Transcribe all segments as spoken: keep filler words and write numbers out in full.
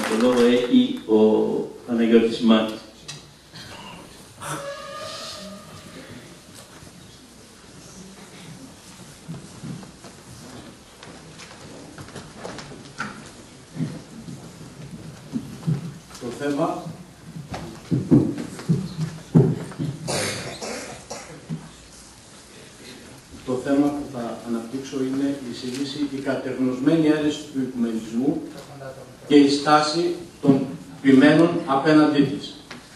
Το λόγο έχει ο Παναγιώτης Μάκης. Το θέμα το θέμα που θα αναπτύξω είναι η εισήγηση, η κατεγνωσμένη αίρεση του οικουμενισμού και η στάση των ποιμένων απέναντί της.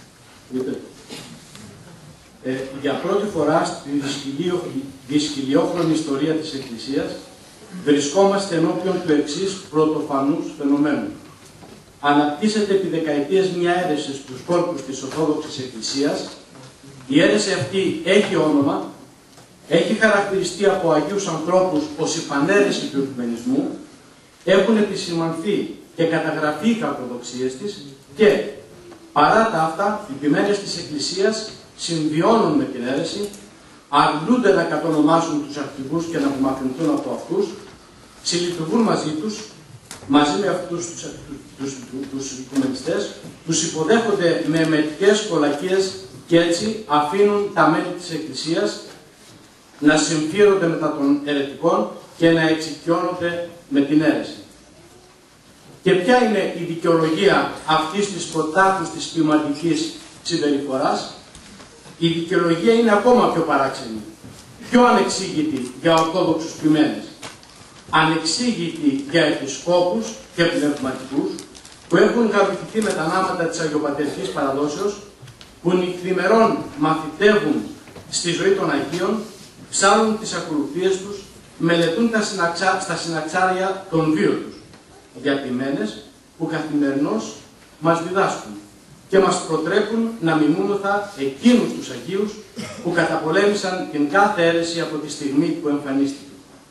Ε, για πρώτη φορά στη δυσκυλιόχρονη ιστορία της Εκκλησίας βρισκόμαστε ενώπιον του εξής πρωτοφανούς φαινομένου. Αναπτύσσεται επί δεκαετίες μια αίρεση στους κόρπους της Ορθόδοξης Εκκλησίας. Η αίρεση αυτή έχει όνομα, έχει χαρακτηριστεί από Αγίους ανθρώπους ως η παναίρεση του οικουμενισμού, έχουν επισημανθεί και καταγραφεί οι κακοδοξίες της και παρά τα αυτά οι ποιμένες της Εκκλησίας συμβιώνουν με την αίρεση, αρνούνται να κατονομάσουν τους αρχηγούς και να απομακρυνθούν από αυτούς, συλλειτουργούν μαζί τους, μαζί με αυτούς τους, τους, τους, τους οικουμενιστές, τους υποδέχονται με εμετικές κολακίες και έτσι αφήνουν τα μέλη της Εκκλησίας να συμφίρονται μετά των αιρετικών και να εξοικειώνονται με την αίρεση. Και ποια είναι η δικαιολογία αυτής της πρωτάτους της ποιηματικής συμπεριφοράς? Η δικαιολογία είναι ακόμα πιο παράξενη, πιο ανεξήγητη για ορθόδοξους ποιμένες, ανεξήγητη για επισκόπους και πνευματικούς που έχουν γαρουφηθεί με τα νάματα της αγιοπατερικής παραδόσεως, που νυχθημερών μαθητεύουν στη ζωή των Αγίων, ψάλουν τις ακολουθίες τους, μελετούν τα συναξά, στα συναξάρια των βίων τους. Για ποιμένες που καθημερινώς μας διδάσκουν και μας προτρέπουν να μιμούμεθα εκείνους τους Αγίους που καταπολέμησαν την κάθε αίρεση από τη στιγμή που εμφανίστηκε.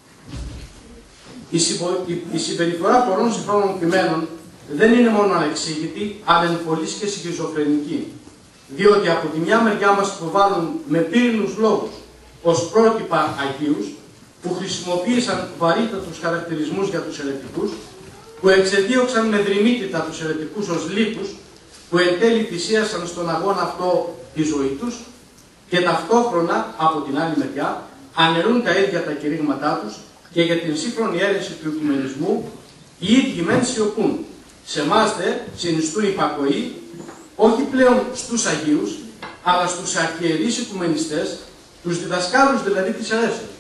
Η, συμπο... η... η συμπεριφορά πολλών συγχρόνων ποιμένων δεν είναι μόνο ανεξήγητη, αλλά είναι πολύ και σχιζοφρενική. Διότι από τη μια μεριά μας προβάλλουν με πύρινους λόγους ως πρότυπα Αγίους που χρησιμοποίησαν βαρύτατους χαρακτηρισμούς για τους αιρετικούς, που εξεδίωξαν με δρυμύτητα τους αιρετικούς ως λύκους, που εν τέλει θυσίασαν στον αγώνα αυτό τη ζωή τους και ταυτόχρονα, από την άλλη μεριά, αναιρούν τα ίδια τα κηρύγματά τους και για την σύγχρονη αίρεση του οικουμενισμού οι ίδιοι μεν σιωπούν. Σε εμάς δε συνιστούν υπακοή όχι πλέον στους Αγίους, αλλά στους αρχιερείς οικουμενιστές, τους διδασκάλους δηλαδή της αιρέσεως,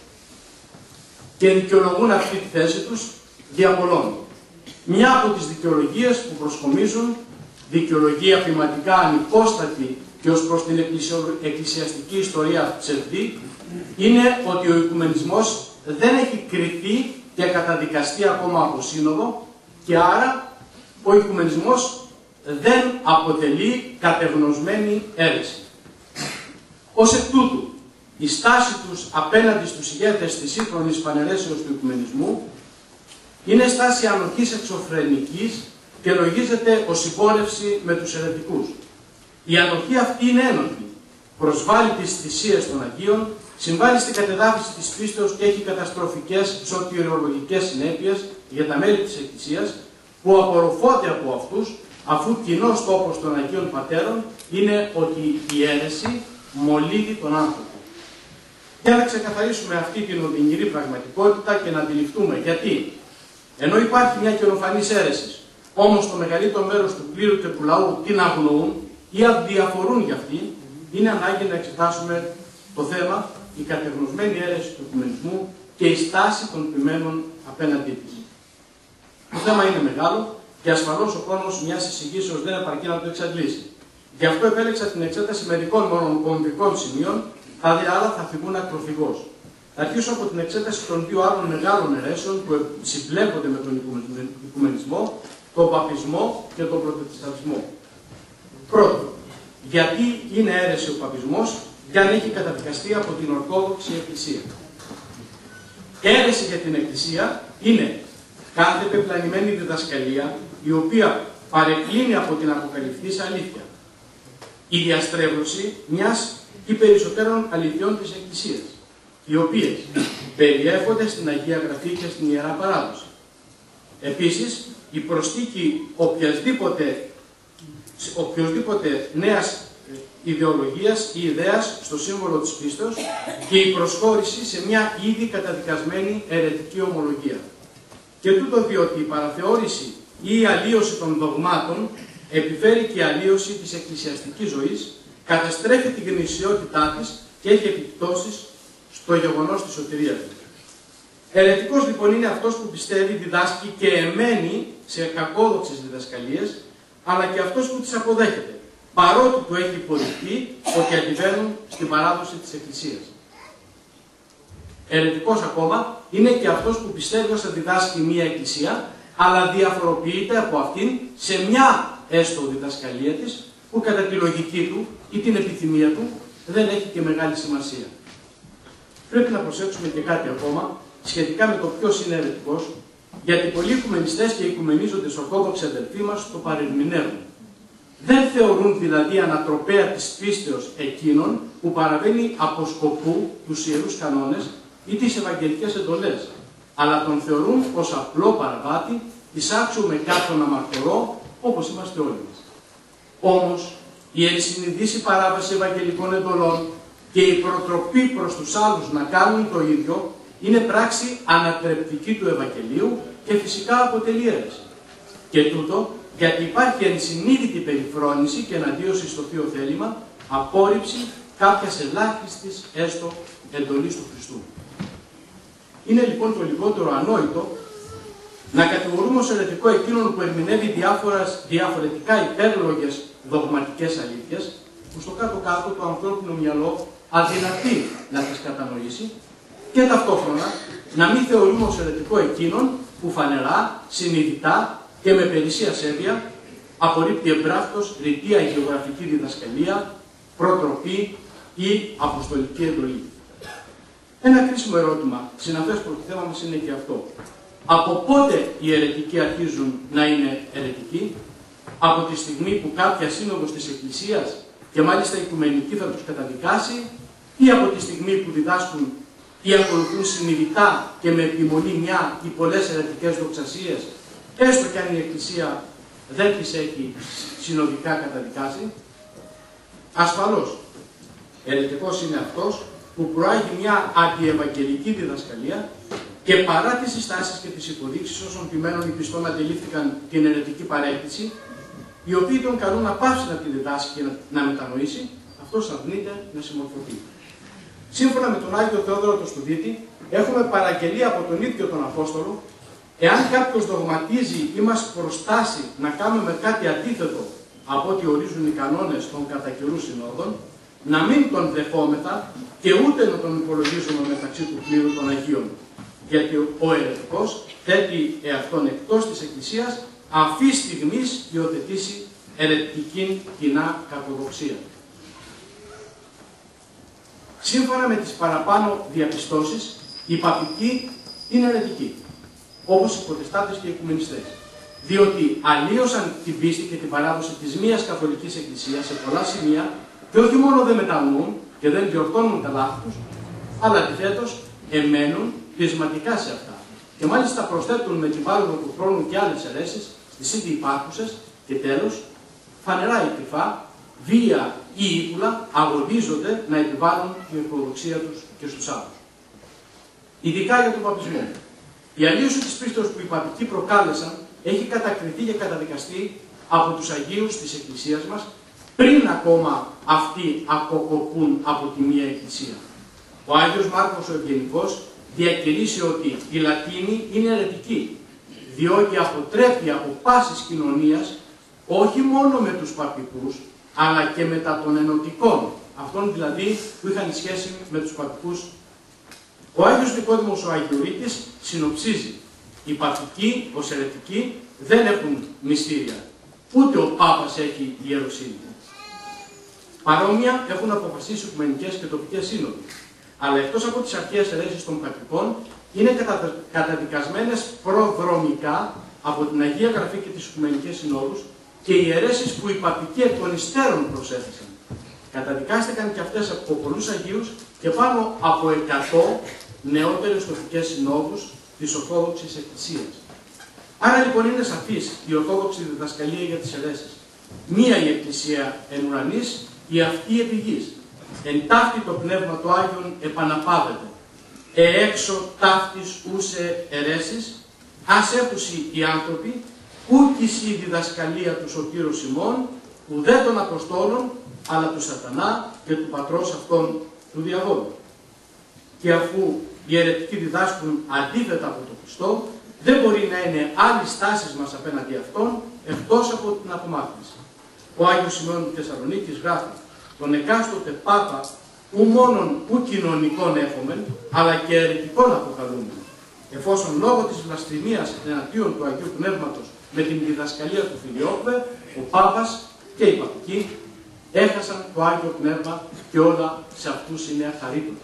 και δικαιολογούν αυτή τη θέση τους δια πολλών. Μια από τις δικαιολογίες που προσκομίζουν, δικαιολογία ποιηματικά ανυπόστατη και ως προς την εκκλησιαστική ιστορία ψευδή, είναι ότι ο οικουμενισμός δεν έχει κριθεί και καταδικαστεί ακόμα από σύνοδο και άρα ο οικουμενισμός δεν αποτελεί κατευνοσμένη αίρεση. Ως εκ τούτου, η στάση τους απέναντι στους ηγέτες της σύγχρονης παναιρέσεως του οικουμενισμού είναι στάση ανοχής εξωφρενικής και λογίζεται ως συμπόρευση με τους αιρετικούς. Η ανοχή αυτή είναι ένοχη, προσβάλλει τις θυσίες των Αγίων, συμβάλλει στην κατεδάφιση της πίστεως και έχει καταστροφικές σωτηριολογικές συνέπειες για τα μέλη της Εκκλησίας που απορροφώνται από αυτούς, αφού κοινός τόπος των Αγίων Πατέρων είναι ότι η αίρεση μολύνει τον άνθρωπο. Για να ξεκαθαρίσουμε αυτή την οδυνηρή πραγματικότητα και να αντιληφθούμε γιατί, ενώ υπάρχει μια καινοφανής αίρεση, όμως το μεγαλύτερο μέρος του πλήρου και του λαού την αγνοούν ή αδιαφορούν για αυτή, είναι ανάγκη να εξετάσουμε το θέμα, η κατεγνωσμένη αίρεση του οικουμενισμού και η στάση των ποιμένων απέναντί της. Το θέμα είναι μεγάλο και ασφαλώς ο χρόνος μιας εισηγήσεως δεν επαρκεί να το εξαντλήσει. Γι' αυτό επέλεξα την εξέταση μερικών μόνο κομβικών σημείων, τα δε άλλα θα φυγούν ακροφυγώς. Θα αρχίσω από την εξέταση των δύο άλλων μεγάλων αιρέσεων που συμπλέκονται με τον οικουμενισμό, τον παπισμό και τον προτεσταντισμό. Πρώτον, γιατί είναι αίρεση ο παπισμός, για να έχει καταδικαστεί από την Ορθόδοξη Εκκλησία. Αίρεση για την Εκκλησία είναι κάθε πεπλανημένη διδασκαλία η οποία παρεκκλίνει από την αποκαλυφθήσα αλήθεια. Η διαστρέβλωση μιας ή περισσότερων αληθιών της Εκκλησίας, οι οποίες περιέχονται στην Αγία Γραφή και στην Ιερά Παράδοση. Επίσης, η προσθήκη οποιασδήποτε, οποιοσδήποτε νέας ιδεολογίας ή ιδέας στο σύμβολο της πίστεως και η προσχώρηση σε μια ήδη καταδικασμένη αιρετική ομολογία. Και τούτο διότι η παραθεώρηση ή η αλλίωση των δογμάτων επιφέρει και η αλλίωση της εκκλησιαστικής ζωής, καταστρέφει την γνησιότητά της και έχει επιπτώσεις στο γεγονός της σωτηρίας του. Αιρετικός λοιπόν είναι αυτός που πιστεύει, διδάσκει και εμένει σε κακόδοξες διδασκαλίες, αλλά και αυτός που τις αποδέχεται, παρότι του έχει υποδειχθεί ότι αντιβαίνουν στην παράδοση της Εκκλησίας. Αιρετικός ακόμα είναι και αυτός που πιστεύει ως διδάσκει μία Εκκλησία, αλλά διαφοροποιείται από αυτήν σε μια έστω διδασκαλία της, που κατά τη λογική του ή την επιθυμία του δεν έχει και μεγάλη σημασία. Πρέπει να προσέξουμε και κάτι ακόμα σχετικά με το ποιος είναι αιρετικός, γιατί πολλοί οικουμενιστές και οικουμενίζοντες ορθόδοξοι αδελφοί μας το παρερμηνεύουν. Δεν θεωρούν δηλαδή ανατροπέα της πίστεως εκείνων που παραβαίνει από σκοπού τους ιερούς κανόνες ή τις ευαγγελικές εντολές, αλλά τον θεωρούν ως απλό παραβάτη, εισάξιο με κάποιον αμαρτωλό, όπως είμαστε όλοι μας. Όμως, η ενσυνειδήση παράβαση ευαγγελικών εντολών και η προτροπή προς τους άλλους να κάνουν το ίδιο είναι πράξη ανατρεπτική του Ευαγγελίου και φυσικά αποτελεί αίρεση. Και τούτο γιατί υπάρχει ενσυνείδητη περιφρόνηση και εναντίωση στο Θείο Θέλημα, απόρριψη κάποιας ελάχιστης έστω εντολής του Χριστού. Είναι λοιπόν το λιγότερο ανόητο να κατηγορούμε ως αιρετικό εκείνον που ερμηνεύει διάφορες, διαφορετικά υπέρλογες δογματικές αλήθειες, που στο κάτω-κάτω το ανθρώπινο μυαλό αδυνατεί να τις κατανοήσει, και ταυτόχρονα να μην θεωρούμε ως αιρετικό εκείνον που φανερά, συνειδητά και με περισσία ασέβεια απορρίπτει εμπράκτος ρητή αγιογραφική διδασκαλία, προτροπή ή αποστολική εντολή. Ένα κρίσιμο ερώτημα, συναφές προς το θέμα μας, είναι και αυτό. Από πότε οι αιρετικοί αρχίζουν να είναι αιρετικοί? Από τη στιγμή που κάποια σύνοδος της Εκκλησίας, και μάλιστα η Οικουμενική, θα τους καταδικάσει, ή από τη στιγμή που διδάσκουν ή ακολουθούν συνειδητά και με επιμονή μια ή πολλές αιρετικές δοξασίες, έστω και αν η Εκκλησία δεν τις έχει συνοδικά καταδικάσει? Ασφαλώς, αιρετικός είναι αυτός που προάγει μια αντιευαγγελική διδασκαλία και παρά τις συστάσεις και τις υποδείξεις όσων ποιμένων οι πιστών αντιλήφθηκαν την αιρετική παρέκτηση, οι οποίοι τον καλούν να πάψει να τη διδάσκει και να μετανοήσει, αυτός αρνείται να συμμορφωθεί. Σύμφωνα με τον Άγιο Θεόδωρο το Στουδίτη, έχουμε παραγγελία από τον ίδιο τον Απόστολο, εάν κάποιος δογματίζει ή μας προστάσει να κάνουμε κάτι αντίθετο από ό,τι ορίζουν οι κανόνες των κατά καιρού συνόδων, να μην τον δεχόμεθα και ούτε να τον υπολογίζουμε μεταξύ του πλήρου των Αγίων. Γιατί ο αιρετικός θέτει εαυτόν εκτός της Εκκλησίας, αυτή στιγμής υιοθετήσει αιρετική κοινά κακοδοξία. Σύμφωνα με τις παραπάνω διαπιστώσεις, οι παπικοί είναι αιρετικοί, όπως οι προτεστάτες και οι οικουμενιστές. Διότι αλλίωσαν την πίστη και την παράδοση της μίας καθολικής εκκλησίας σε πολλά σημεία και όχι μόνο δεν μετανοούν και δεν διορθώνουν τα λάθη τους, αλλά αντιθέτως εμένουν πεισματικά σε αυτά. Και μάλιστα προσθέτουν με την πάροδο του χρόνου και άλλες αιρέσεις στις ήδη υπάρχουσες και τέλος, φανερά ή κρυφά, βία ή ύπουλα αγωνίζονται να επιβάλλουν την ορθοδοξία τους και στους άλλους. Ειδικά για τον παπισμό. Η αλλίωση της πίστεως που οι παπικοί προκάλεσαν έχει κατακριθεί και καταδικαστεί από τους Αγίους της Εκκλησίας μας, πριν ακόμα αυτοί αποκοπούν από τη μία Εκκλησία. Ο Άγιος Μάρκος ο Ευγενικός διακηρύσει ότι η Λατίνη είναι αιρετική, διότι αποτρέπει από πάσης κοινωνίας όχι μόνο με τους παπικούς, αλλά και μετά των ενωτικών, αυτών δηλαδή που είχαν σχέση με τους παπικούς. Ο Άγιος Νικόδημος ο Αγιορείτης συνοψίζει: οι παπικοί ως αιρετικοί δεν έχουν μυστήρια, ούτε ο Πάπας έχει ιεροσύνη. Παρόμοια έχουν αποφασίσει οικουμενικές και τοπικές σύνοδοι, αλλά εκτός από τις αρχαίες αιρέσεις των παπικών, είναι κατα... καταδικασμένες προδρομικά από την Αγία Γραφή και τις Οικουμενικές Συνόδους και οι αιρέσεις που οι παπικοί εκ των υστέρων προσέθεσαν. Καταδικάστηκαν και αυτές από πολλούς Αγίους και πάνω από εκατό νεότερες τοπικές συνόδους της Ορθόδοξης Εκκλησίας. Άρα λοιπόν είναι σαφής η ορθόδοξη διδασκαλία για τις αιρέσεις. Μία η Εκκλησία εν ουρανής, η αυτή επί γης. Εν ταύτη το Πνεύμα του Άγιον επαναπάβεται. Εέξω ταύτης ούσε αιρέσεις, ας έπουσι οι άνθρωποι, ούκης η διδασκαλία του Σωτήρου ημών, ουδέ των Αποστόλων, αλλά του Σατανά και του πατρός αυτών του διαβόλου. Και αφού οι αιρετικοί διδάσκουν αντίθετα από τον Χριστό, δεν μπορεί να είναι άλλη στάση μας απέναντι αυτών, εκτός από την απομάκρυνση. Ο Άγιος Σημεών του Θεσσαλονίκης γράφει: τον εκάστοτε Πάπα ου μόνον ου κοινωνικών έφομεν, αλλά και αιρετικών αποκαλούμεν. Εφόσον λόγω της βλασφημίας εναντίον του Αγίου Πνεύματος με την διδασκαλία του Φιλιόππε, ο Πάπας και οι παπικοί έχασαν το Άγιο Πνεύμα και όλα σε αυτούς είναι αχαρίτωτα.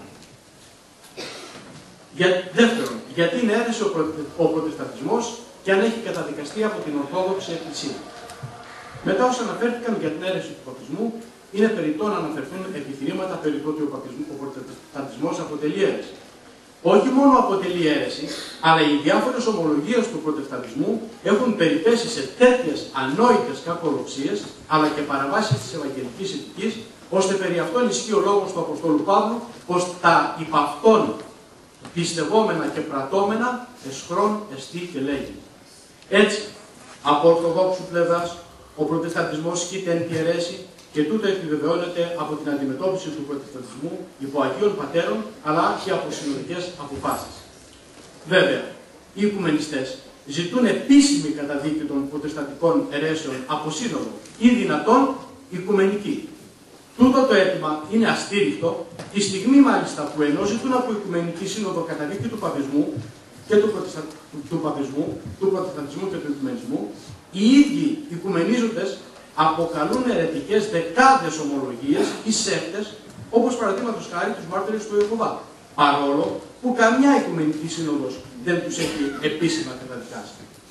Για, δεύτερον, γιατί είναι αίρεση ο, προ, ο προτεσταντισμός και αν έχει καταδικαστεί από την Ορθόδοξη Εκκλησία. Μετά όσα αναφέρθηκαν για την αίρεση του παπισμού, είναι περιττό να αναφερθούν επιχειρήματα περί του ότι ο, ο προτεσταντισμός αποτελεί αίρεση. Όχι μόνο αποτελεί αίρεση, αλλά οι διάφορες ομολογίες του προτεσταντισμού έχουν περιπέσει σε τέτοιες ανόητες κακολοξίες, αλλά και παραβάσεις της ευαγγελικής ηθικής, ώστε περί αυτών ισχύει ο λόγος του Αποστόλου Παύλου, πως τα υπ' αυτών πιστευόμενα και πρατώμενα εσχρόν εστί και λέγει. Έτσι, από ορθοδόξου πλευράς, ο προτεσταντισμός σκείται εν τη αιρέση και τούτο επιβεβαιώνεται από την αντιμετώπιση του προτεσταντισμού υπό Αγίων Πατέρων, αλλά και από συνολικές αποφάσεις. Βέβαια, οι οικουμενιστές ζητούν επίσημη καταδίκη των προτεσταντικών αιρέσεων από σύνοδο ή δυνατόν οικουμενική. Τούτο το αίτημα είναι αστήριχτο, τη στιγμή μάλιστα που ενώ ζητούν από Οικουμενική Σύνοδο καταδίκη του παπισμού και του, προτεστα... του παπισμού, του προτεσταντισμού και του οικουμενισμού, οι ίδιοι οικουμενίζοντες αποκαλούν αιρετικές δεκάδες ομολογίες ή σέκτες, όπως παραδείγματος χάρη τους μάρτυρες του Ιεχωβά, παρόλο που καμιά Οικουμενική Σύνοδος δεν τους έχει επίσημα καταδικάσει.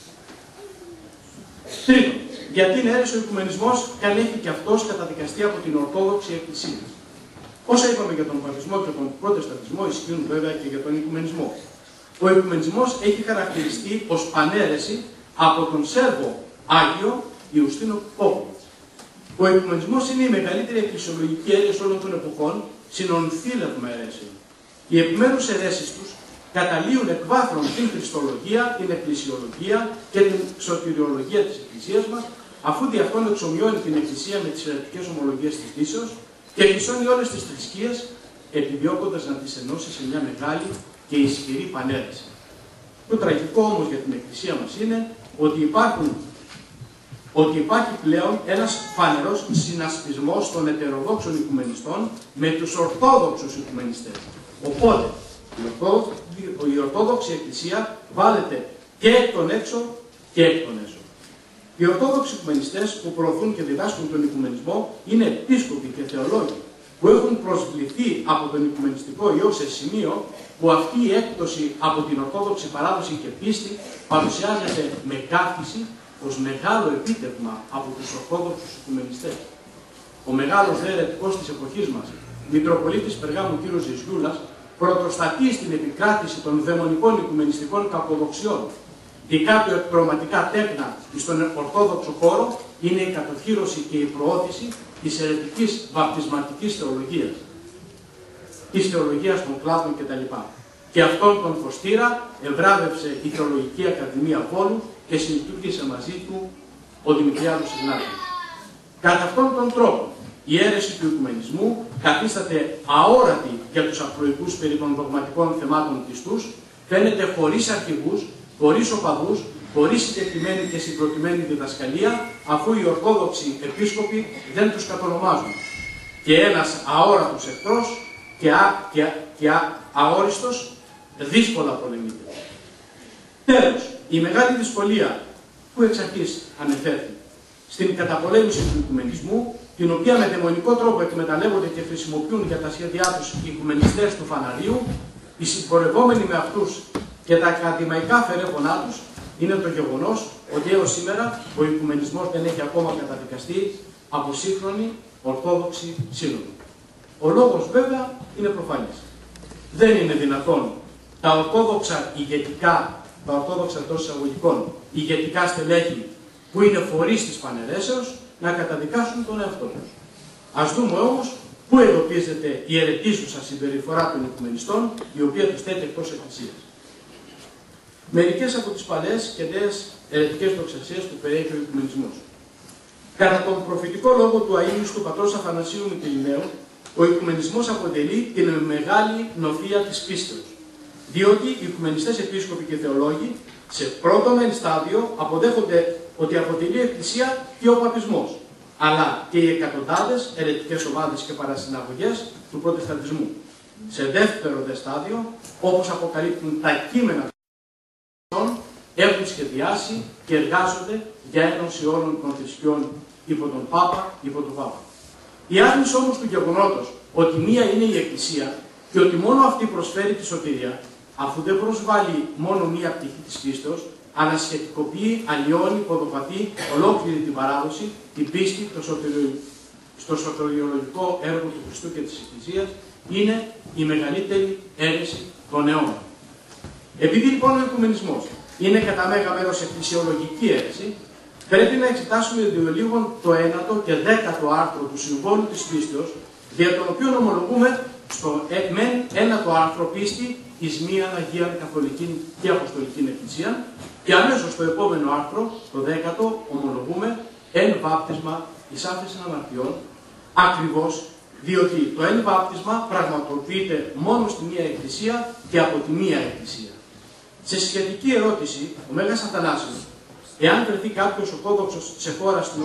Τρίτον, γιατί είναι αίρεση ο οικουμενισμός και αν έχει και αυτός καταδικαστεί από την Ορθόδοξη Εκκλησία. Όσα είπαμε για τον παπισμό και τον προτεσταντισμό ισχύουν βέβαια και για τον οικουμενισμό. Ο οικουμενισμός έχει χαρακτηριστεί ως παναίρεση από τον Σέρβο Άγιο Ιουστίνο Πόπουλο. Ο οικουμενισμός είναι η μεγαλύτερη εκκλησιολογική αίρεση όλων των εποχών, συνονθήλευμα αιρέσεων. Οι επιμέρους αιρέσεις τους καταλύουν εκ βάθρων την χριστολογία, την εκκλησιολογία και την σωτηριολογία της Εκκλησίας μας, αφού δι' αυτόν εξομοιώνει την Εκκλησία με τις αιρετικές ομολογίες της Δύσεως και εκκλεισώνει όλες τις θρησκείες, επιδιώκοντας να τις ενώσει σε μια μεγάλη και ισχυρή παναίρεση. Το τραγικό όμως για την Εκκλησία μας είναι ότι, υπάρχουν, ότι υπάρχει πλέον ένας φανερός συνασπισμός των ετεροδόξων οικουμενιστών με τους ορθόδοξους οικουμενιστές. Οπότε, η Ορθόδοξη Εκκλησία βάλεται και εκ των έξω και εκ των έσω. Οι Ορθόδοξοι οικουμενιστές που προωθούν και διδάσκουν τον οικουμενισμό είναι επίσκοποι και θεολόγοι που έχουν προσβληθεί από τον οικουμενιστικό ιό σε σημείο που αυτή η έκπτωση από την Ορθόδοξη παράδοση και πίστη παρουσιάζεται με καύχηση ως μεγάλο επίτευγμα από τους Ορθόδοξους οικουμενιστές. Ο μεγάλος δε αιρετικός της εποχής μας, Μητροπολίτης Περγάμου κ. Ζησιούλας, πρωτοστατεί στην επικράτηση των δαιμονικών οικουμενιστικών κακοδοξιών. Δικά του εκπροματικά τέκνα στον Ορθόδοξο χώρο είναι η κατοχύρωση και η προώθηση της αιρετικής βαπτισματικής θεολογίας, της θεολογίας των κλάδων κτλ. Και αυτόν τον φωστήρα ευράβευσε η Θεολογική Ακαδημία Βόλου και συλλειτουργήσε μαζί του ο Δημητριάδος Ιγνάτιος. Κατά αυτόν τον τρόπο, η αίρεση του οικουμενισμού καθίσταται αόρατη για τους απλοϊκούς περί των δογματικών θεμάτων πιστούς, φαίνεται χωρίς αρχηγούς, χωρίς οπαδούς, χωρίς συγκεκριμένη και συγκροτημένη διδασκαλία, αφού οι Ορθόδοξοι επίσκοποι δεν τους κατονομάζουν. Και ένας αόρατος εχθρός και, α, και, και α, αόριστος δύσκολα πολεμείται. Τέλος, η μεγάλη δυσκολία που εξ αρχής ανεφέρθη στην καταπολέμηση του οικουμενισμού, την οποία με δαιμονικό τρόπο εκμεταλλεύονται και χρησιμοποιούν για τα σχέδιά τους οι οικουμενιστές του φαναρίου, οι συμπορευόμενοι με αυτούς και τα ακαδημαϊκά φερέφωνά τους, είναι το γεγονός ότι έως σήμερα ο οικουμενισμός δεν έχει ακόμα καταδικαστεί από σύγχρονη Ορθόδοξη Σύνοδο. Ο λόγος βέβαια είναι προφανής. Δεν είναι δυνατόν τα Ορθόδοξα ηγετικά τα ορθόδοξα εντός εισαγωγικών ηγετικά στελέχη που είναι φορείς της πανερέσεως να καταδικάσουν τον εαυτό τους. Ας δούμε όμως πού εντοπίζεται η αιρετήσουσα συμπεριφορά των οικουμενιστών, η οποία τους θέτει εκτός Εκκλησίας. Μερικές από τις παλαιές και νέες αιρετικές δοξασίες που περιέχει ο οικουμενισμός. Κατά τον προφητικό λόγο του αείμνηστου πατρός Αθανασίου Μυτιληναίου, ο οικουμενισμός αποτελεί την μεγάλη νοφία της πίστεως. Διότι οι οικουμενιστές επίσκοποι και θεολόγοι σε πρώτο μεν στάδιο αποδέχονται ότι αποτελεί εκκλησία και ο παπισμός, αλλά και οι εκατοντάδες αιρετικές ομάδες και παρασυναγωγές του προτεσταντισμού. Σε δεύτερο δε στάδιο, όπως αποκαλύπτουν τα κείμενα των έχουν σχεδιάσει και εργάζονται για ένωση όλων των θρησκειών υπό τον Πάπα, υπό τον Πάπα. Η άρνηση όμως του γεγονότος ότι μία είναι η Εκκλησία και ότι μόνο αυτή προσφέρει τη σωτηρία, αφού δεν προσβάλλει μόνο μία πτυχή της πίστεως, αλλά σχετικοποιεί, αλλοιώνει, ποδοπατεί ολόκληρη την παράδοση, την πίστη, το σωτηριο... στο σωτηριολογικό έργο του Χριστού και της Εκκλησίας, είναι η μεγαλύτερη αίρεση των αιώνων. Επειδή λοιπόν ο οικουμενισμός είναι κατά μέγα μέρος εκκλησιολογική αίρεση, πρέπει να εξετάσουμε λίγο το ένατο και δέκατο άρθρο του Συμβόλου της Πίστεως, για τον οποίο ομολογούμε στο ε, μεν ένατο άρθρο πίστη εις μίαν Αγίαν Καθολική και Αποστολική Εκκλησία, και αμέσως στο επόμενο άρθρο, το δέκατο, ομολογούμε εν βάπτισμα εις άφεσιν αμαρτιών, ακριβώς διότι το εν βάπτισμα πραγματοποιείται μόνο στη μία Εκκλησία και από τη μία Εκκλησία. Σε σχετική ερώτηση, ο Μέγας Αθανάσιος, εάν βρεθεί κάποιος ορθόδοξος σε χώρα στην,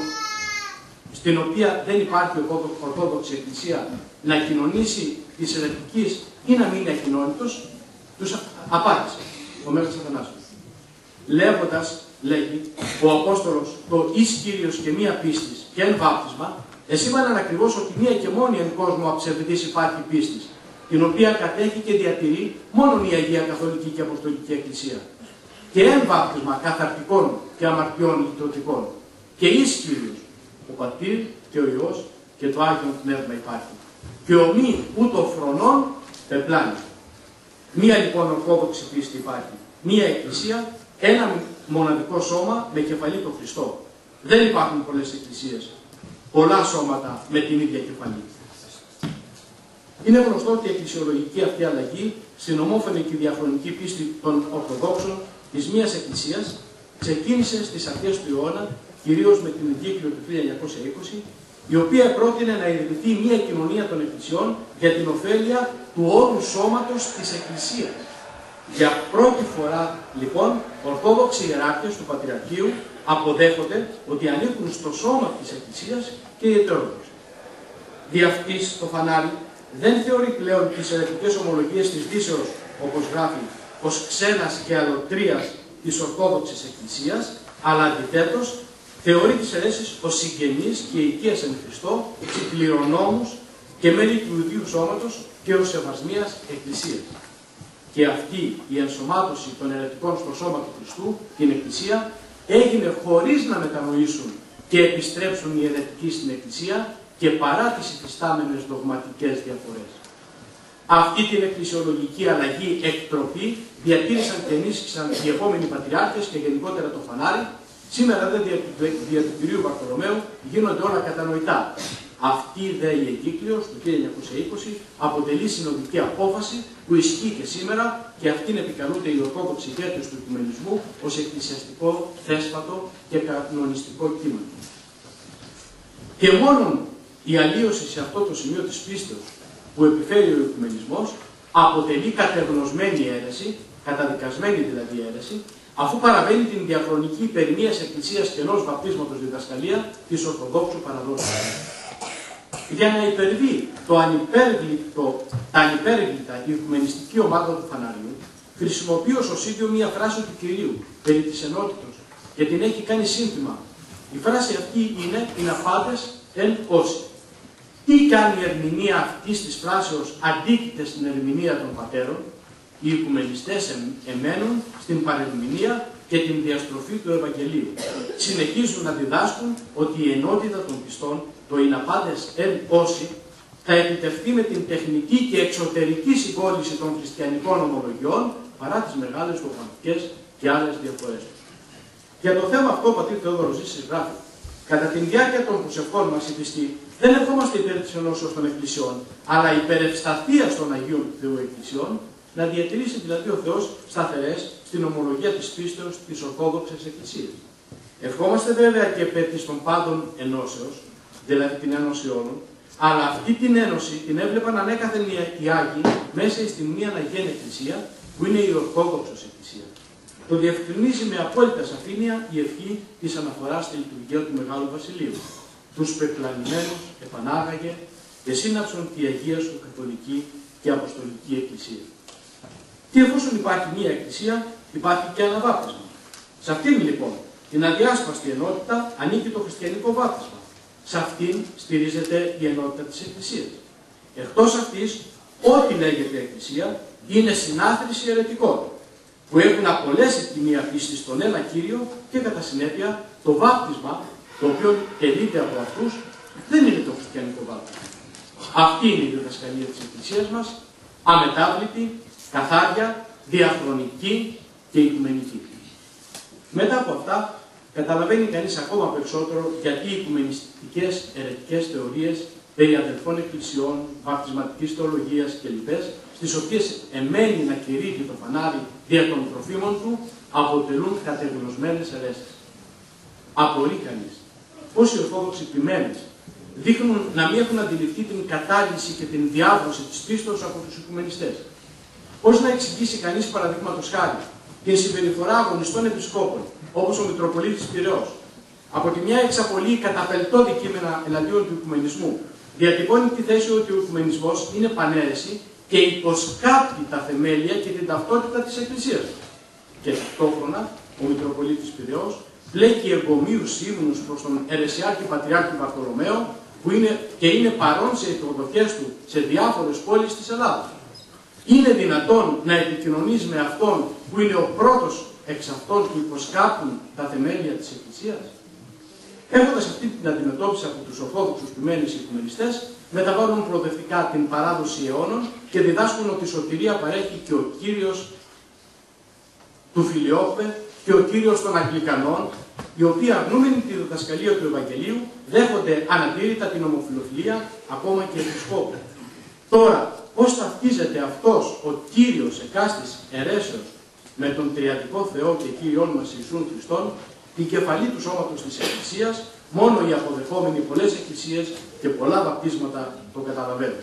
στην οποία δεν υπάρχει ορθόδοξη εκκλησία να κοινωνήσει της αιρετικής ή να μην είναι ακοινώνητος, τους απάντησε ο Μέγας Αθανάσιος. Λέγοντας, λέγει, ο Απόστολος, το εις Κύριος και μία πίστης και εν βάπτισμα, εσήμαναν ακριβώς ότι μία και μόνη εν κόσμο αψευδής υπάρχει πίστης, την οποία κατέχει και διατηρεί μόνο η Αγία Καθολική και Αποστολική Εκκλησία. Και εν βάπτισμα καθαρτικών και αμαρτιών λυτρωτικών. Και εις Κύριος, ο Πατήρ και ο Υιός και το Άγιον Πνεύμα υπάρχει. Και ο μη ούτω φρονών πεπλάνει. Μία λοιπόν ορθόδοξη πίστη υπάρχει. Μία Εκκλησία, ένα μοναδικό σώμα με κεφαλή τον Χριστό. Δεν υπάρχουν πολλές εκκλησίες, πολλά σώματα με την ίδια κεφαλή. Είναι γνωστό ότι η εκκλησιολογική αυτή αλλαγή στην ομόφωνη και διαχρονική πίστη των Ορθοδόξων της μίας Εκκλησίας ξεκίνησε στις αρχές του αιώνα, κυρίως με την εγκύκλιο του χίλια εννιακόσια είκοσι, η οποία πρότεινε να ιδρυθεί μια κοινωνία των εκκλησιών για την ωφέλεια του όλου σώματος της Εκκλησίας. Για πρώτη φορά, λοιπόν, Ορθόδοξοι ιεράρχες του Πατριαρχείου αποδέχονται ότι ανήκουν στο σώμα της Εκκλησίας και οι αιτιόρθοδοξοι. Δι' αυτής το φανάρι δεν θεωρεί πλέον τις αιρετικές ομολογίες της Δύσεως, όπως γράφει, ως ξένας και αλωτρίας της Ορθόδοξης Εκκλησίας, αλλά αντιθέτως θεωρεί τις αιρέσεις ως συγγενείς και οικίας εν Χριστώ, συμπληρονόμους και μέλη του Ιδίου Σώματος και ως σεβασμίας Εκκλησίας. Και αυτή η ενσωμάτωση των αιρετικών στο σώμα του Χριστού, την Εκκλησία, έγινε χωρίς να μετανοήσουν και επιστρέψουν οι αιρετικοί στην Εκκλησία και παρά τις υφιστάμενες δογματικές διαφορές. Αυτή την εκκλησιολογική αλλαγή εκτροπή διατήρησαν και ενίσχυσαν οι επόμενοι πατριάρχες και γενικότερα το φανάρι. Σήμερα δε δια του κυρίου Βαρθολομαίου γίνονται όλα κατανοητά. Αυτή δε η εγκύκλειος του χίλια εννιακόσια είκοσι αποτελεί συνοδική απόφαση που ισχύει και σήμερα και αυτήν επικαλούνται οι Ορθόδοξοι ηγέτες του οικουμενισμού ως εκκλησιαστικό, θέσπατο και κανονιστικό κείμενο. Και μόνον η αλλίωση σε αυτό το σημείο της πίστεως που επιφέρει ο οικουμενισμός αποτελεί κατεγνωσμένη αίρεση, καταδικασμένη δηλαδή αίρεση, αφού παραβαίνει την διαχρονική περί μίας Εκκλησίας και ενός βαπτίσματος διδασκαλία της Ορθοδόξου παραδόσεως. Για να υπερβεί το ανυπέργλητο, τα ανυπέργλητα η οικουμενιστική ομάδα του φαναριού, χρησιμοποιεί ως οσίδιο μία φράση του Κυρίου περί της ενότητος και την έχει κάνει σύνθημα. Η φράση αυτή είναι «Οι ναπάτες εν όσοι». Τι κάνει η ερμηνεία αυτής της φράσεως αντίκειται στην ερμηνεία των πατέρων, οι οικουμενιστές εμένουν στην παρερμηνεία και την διαστροφή του Ευαγγελίου. Συνεχίζουν να διδάσκουν ότι η ενότητα των πιστών, το «Ιναπάντες εν όσοι», θα επιτευχθεί με την τεχνική και εξωτερική συγκόλληση των χριστιανικών ομολογιών παρά τις μεγάλες δογματικές και άλλες διαφορές τους. Για το θέμα αυτό, ο πατήρ Θεόδωρος Ζήσης γράφει: κατά τη διάρκεια των προσευχών μας, οι πιστοί δεν ερχόμαστε υπέρ της ενώσεως των εκκλησιών, αλλά υπέρ ευσταθίας των Αγίων του Θεού Εκκλησιών, να διατηρήσει δηλαδή ο Θεός σταθερές στην ομολογία της πίστεως της Ορθόδοξης Εκκλησίας. Ευχόμαστε βέβαια και υπέρ της των πάντων ενώσεως, δηλαδή την ένωση όλων, αλλά αυτή την ένωση την έβλεπαν ανέκαθεν οι Άγιοι μέσα στην μία Αγία Εκκλησία, που είναι η Ορθόδοξος Εκκλησία. Το διευκρινίζει με απόλυτα σαφήνεια η ευχή της αναφοράς στη λειτουργία του Μεγάλου Βασιλείου. Τους πεπλανημένους επανάγαγε και σύναψον τη Αγία Σου Καθολική και Αποστολική Εκκλησία. Και εφόσον υπάρχει μία Εκκλησία, υπάρχει και ένα βάπτισμα. Σε αυτήν λοιπόν την αδιάσπαστη ενότητα ανήκει το χριστιανικό βάπτισμα. Σε αυτήν στηρίζεται η ενότητα της Εκκλησίας. Εκτός αυτής, ό,τι λέγεται Εκκλησία είναι συνάθρηση αιρετικών, που έχουν απολέσει τη μία πίστη στον ένα Κύριο και κατά συνέπεια το βάπτισμα, το οποίο τελείται από αυτούς, δεν είναι το χριστιανικό βάπτισμα. Αυτή είναι η διδασκαλία της Εκκλησίας μας, αμετάβλητη, καθάρια, διαχρονική και οικουμενική. Μετά από αυτά, καταλαβαίνει κανείς ακόμα περισσότερο γιατί οι οικουμενιστικές αιρετικές θεωρίες περί αδελφών εκκλησιών, βαπτισματικής θεολογίας κλπ., στις οποίες εμένει να κηρύττει το φανάρι δια των τροφίμων του, αποτελούν κατεγνωσμένες αιρέσεις. Απορεί κανείς πως οι Ορθόδοξοι ποιμένες δείχνουν να μην έχουν αντιληφθεί την κατάργηση και την διάβρωση της πίστεως από τους οικουμενιστές. Πώς να εξηγήσει κανείς, παραδείγματος χάρη, την συμπεριφορά αγωνιστών επισκόπων, όπως ο Μητροπολίτης Πειραιώς. Από τη μια εξαπολύει καταπελτώδη κείμενα εναντίον του οικουμενισμού, διατυπώνει τη θέση ότι ο οικουμενισμός είναι παναίρεση και υποσκάπτει τα θεμέλια και την ταυτότητα της Εκκλησίας. Και ταυτόχρονα ο Μητροπολίτης Πειραιώς πλέκει εγκομείους ύμνους προς τον αιρεσιάρχη Πατριάρχη Βαρθολομαίο, που είναι και είναι παρόν σε υποδοχές του σε διάφορες πόλεις της Ελλάδας. Είναι δυνατόν να επικοινωνείς με αυτόν που είναι ο πρώτος εξ αυτών που υποσκάπτουν τα θεμέλια της Εκκλησίας? Έχοντας αυτή την αντιμετώπιση από τους Ορθόδοξους ποιμένες οικουμενιστές, μεταβάλλουν προοδευτικά την παράδοση αιώνων και διδάσκουν ότι η σωτηρία παρέχει και ο Κύριος του Φιλιόππε και ο Κύριος των Αγγλικανών, οι οποίοι αρνούμενοι τη διδασκαλία του Ευαγγελίου δέχονται ανατήρητα την ομοφυλοφιλία, ακόμα και επισκόπου. Τώρα, πώς ταυτίζεται αυτός ο Κύριος εκάστης αιρέσεως με τον Τριαδικό Θεό και Κύριόν μας Ιησούν Χριστόν, την κεφαλή του σώματος της Εκκλησίας, μόνο οι αποδεχόμενοι πολλές εκκλησίες και πολλά βαπτίσματα το καταλαβαίνουν.